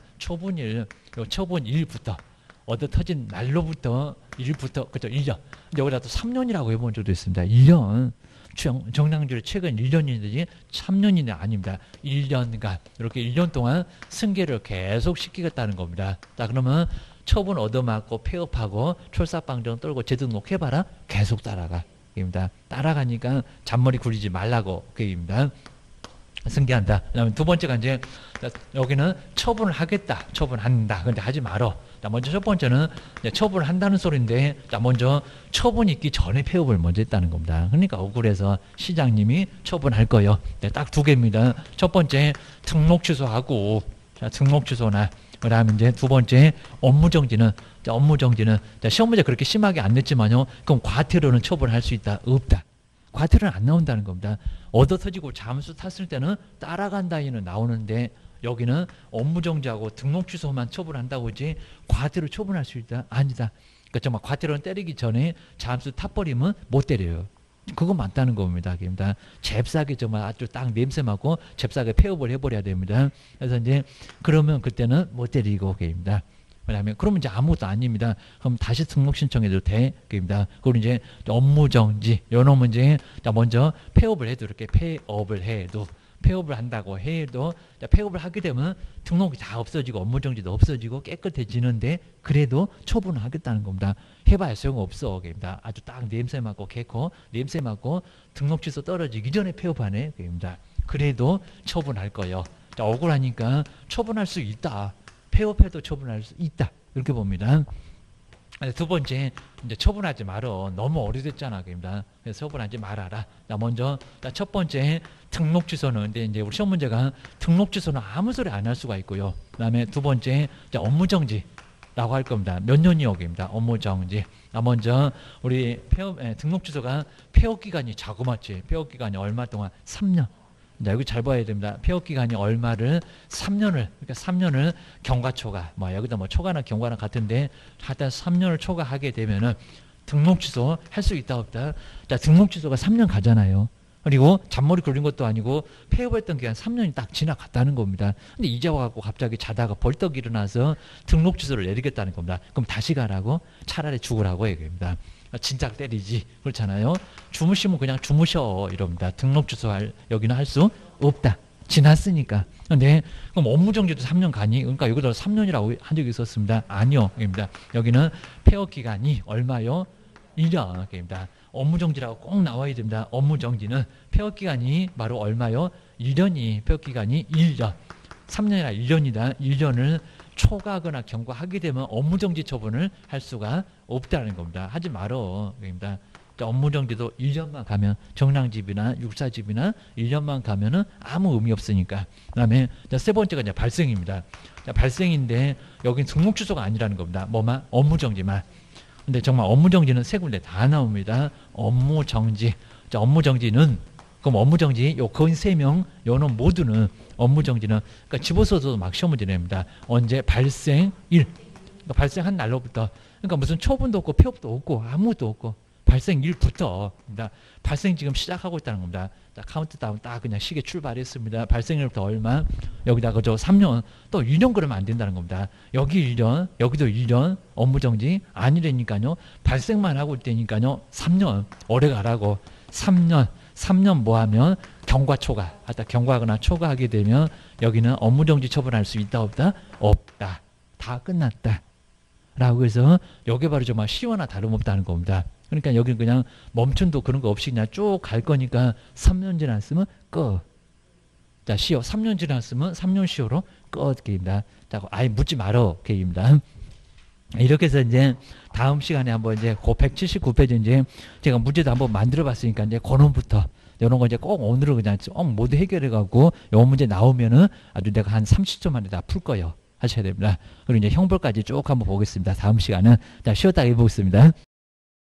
처분일부터. 얻어 터진 날로부터, 일부터, 그죠? 1년. 근데 여기다 또 3년이라고 해본 적도 있습니다. 1년. 정량주의 최근 1년이지 3년이 아닙니다. 1년간. 이렇게 1년 동안 승계를 계속 시키겠다는 겁니다. 자, 그러면 처분 얻어맞고 폐업하고 출사방정 떨고 재등록해봐라. 계속 따라가. 입니다. 따라가니까 잔머리 굴리지 말라고. 그입니다. 승계한다. 그다음에 두 번째가 이제 여기는 처분을 하겠다. 처분한다. 근데 하지 말어. 자, 먼저 첫 번째는 처분을 한다는 소리인데, 자, 먼저 처분이 있기 전에 폐업을 먼저 했다는 겁니다. 그러니까 억울해서 시장님이 처분할 거예요. 네, 딱 두 개입니다. 첫 번째 등록 취소하고, 자, 등록 취소나 그다음에 이제 두 번째 업무정지는 자, 업무정지는 자, 시험 문제 그렇게 심하게 안 냈지만요. 그럼 과태료는 처벌할 수 있다? 없다. 과태료는 안 나온다는 겁니다. 얻어 터지고 잠수 탔을 때는 따라간다에는 나오는데 여기는 업무정지하고 등록 취소만 처벌한다고 하지 과태료 처벌할 수 있다? 아니다. 그러니까 정말 과태료는 때리기 전에 잠수 타버리면 못 때려요. 그거 맞다는 겁니다. 그러니까 잽싸게 정말 아주 딱 냄새 맡고 잽싸게 폐업을 해버려야 됩니다. 그래서 이제 그러면 그때는 못 때리고 그럽니다. 왜냐하면 그러면 이제 아무것도 아닙니다. 그럼 다시 등록 신청해도 돼. 그럽니다. 그리고 이제 업무정지 이런 문제 먼저 폐업을 해도 이렇게 폐업을 해도 폐업을 한다고 해도 폐업을 하게 되면 등록이 다 없어지고 업무정지도 없어지고 깨끗해지는데 그래도 처분을 하겠다는 겁니다. 해봐야 소용없어. 그럽니다. 아주 딱 냄새 맡고 개코 냄새 맡고 등록 취소 떨어지기 전에 폐업하네. 그럽니다. 그래도 처분할 거예요. 자, 억울하니까 처분할 수 있다. 폐업해도 처분할 수 있다. 이렇게 봅니다. 두 번째, 이제 처분하지 말어. 너무 오래됐잖아. 그럽니다. 그래서 처분하지 말아라. 자, 먼저, 첫 번째, 등록 취소는, 근데 이제 우리 시험 문제가 등록 취소는 아무 소리 안 할 수가 있고요. 그 다음에 두 번째, 업무정지라고 할 겁니다. 몇 년이요? 입니다. 업무정지. 먼저, 우리 등록 취소가 폐업 기간이 자그맣지. 폐업 기간이 얼마 동안? 3년. 자, 여기 잘 봐야 됩니다. 폐업 기간이 얼마를 3년을 그러니까 3년을 경과초과 여기다 초과나 경과나 같은데 하여튼 3년을 초과하게 되면은 등록 취소 할 수 있다 없다. 자, 등록 취소가 3년 가잖아요. 그리고 잔머리 굴린 것도 아니고 폐업했던 기간 3년이 딱 지나갔다는 겁니다. 근데 이제 와갖고 갑자기 자다가 벌떡 일어나서 등록 취소를 내리겠다는 겁니다. 그럼 다시 가라고? 차라리 죽으라고 얘기합니다. 진작 때리지. 그렇잖아요. 주무시면 그냥 주무셔. 이럽니다. 등록 취소할 여기는 할 수 없다. 지났으니까. 근데 그럼 업무정지도 3년 가니? 그러니까 여기도 3년이라고 한 적이 있었습니다. 아니요. 입니다. 여기는 폐업 기간이 얼마요? 1년. 입니다. 업무정지라고 꼭 나와야 됩니다. 업무정지는 폐업 기간이 바로 얼마요? 1년이 폐업 기간이 1년. 3년이나 1년이다. 1년을 초과하거나 경과하게 되면 업무정지 처분을 할 수가 없다는 겁니다. 하지 말어. 그러니까 업무정지도 1년만 가면 정량집이나 육사집이나 1년만 가면은 아무 의미 없으니까. 그다음에 세 번째가 이제 발생입니다. 자, 발생인데 여긴 등록 취소가 아니라는 겁니다. 뭐만? 업무정지만. 근데 정말 업무정지는 세 군데 다 나옵니다. 업무정지. 자, 업무정지는 그럼 업무정지 요 거인 3명 요는 모두는 업무정지는 그러니까 집어서도 막 시험 문제 냅니다. 언제? 발생일. 그러니까 발생한 날로부터 그러니까 무슨 처분도 없고 폐업도 없고 아무것도 없고 발생일부터 그러니까 발생 지금 시작하고 있다는 겁니다. 자, 카운트다운 딱 그냥 시계 출발했습니다. 발생일부터 얼마? 여기다 그저 3년 또 1년 그러면 안 된다는 겁니다. 여기 1년 여기도 1년 업무정지 아니라니까요. 발생만 하고 있다니까요. 3년 오래 가라고. 3년 뭐 하면 경과 초과 하다 경과하거나 초과하게 되면 여기는 업무정지 처분할 수 있다 없다? 없다. 다 끝났다. 라고 해서 여기 바로 정말 시효나 다름없다는 겁니다. 그러니까 여기는 그냥 멈춤도 그런 거 없이 그냥 쭉 갈 거니까 3년 지났으면 끝. 자, 시효 3년 지났으면 3년 시효로 끝. 게임다. 자, 아예 묻지 말어. 게임다. 이렇게 해서 이제 다음 시간에 한번 이제 그 179페이지 이제 제가 문제도 한번 만들어 봤으니까 이제 그놈부터 이런 거 이제 꼭 오늘은 그냥 모두 해결해 갖고 요 문제 나오면은 아주 내가 한 30초 만에 다 풀 거예요. 하셔야 됩니다. 그리고 이제 형벌까지 쭉 한번 보겠습니다. 다음 시간은. 자, 쉬었다가 해보겠습니다.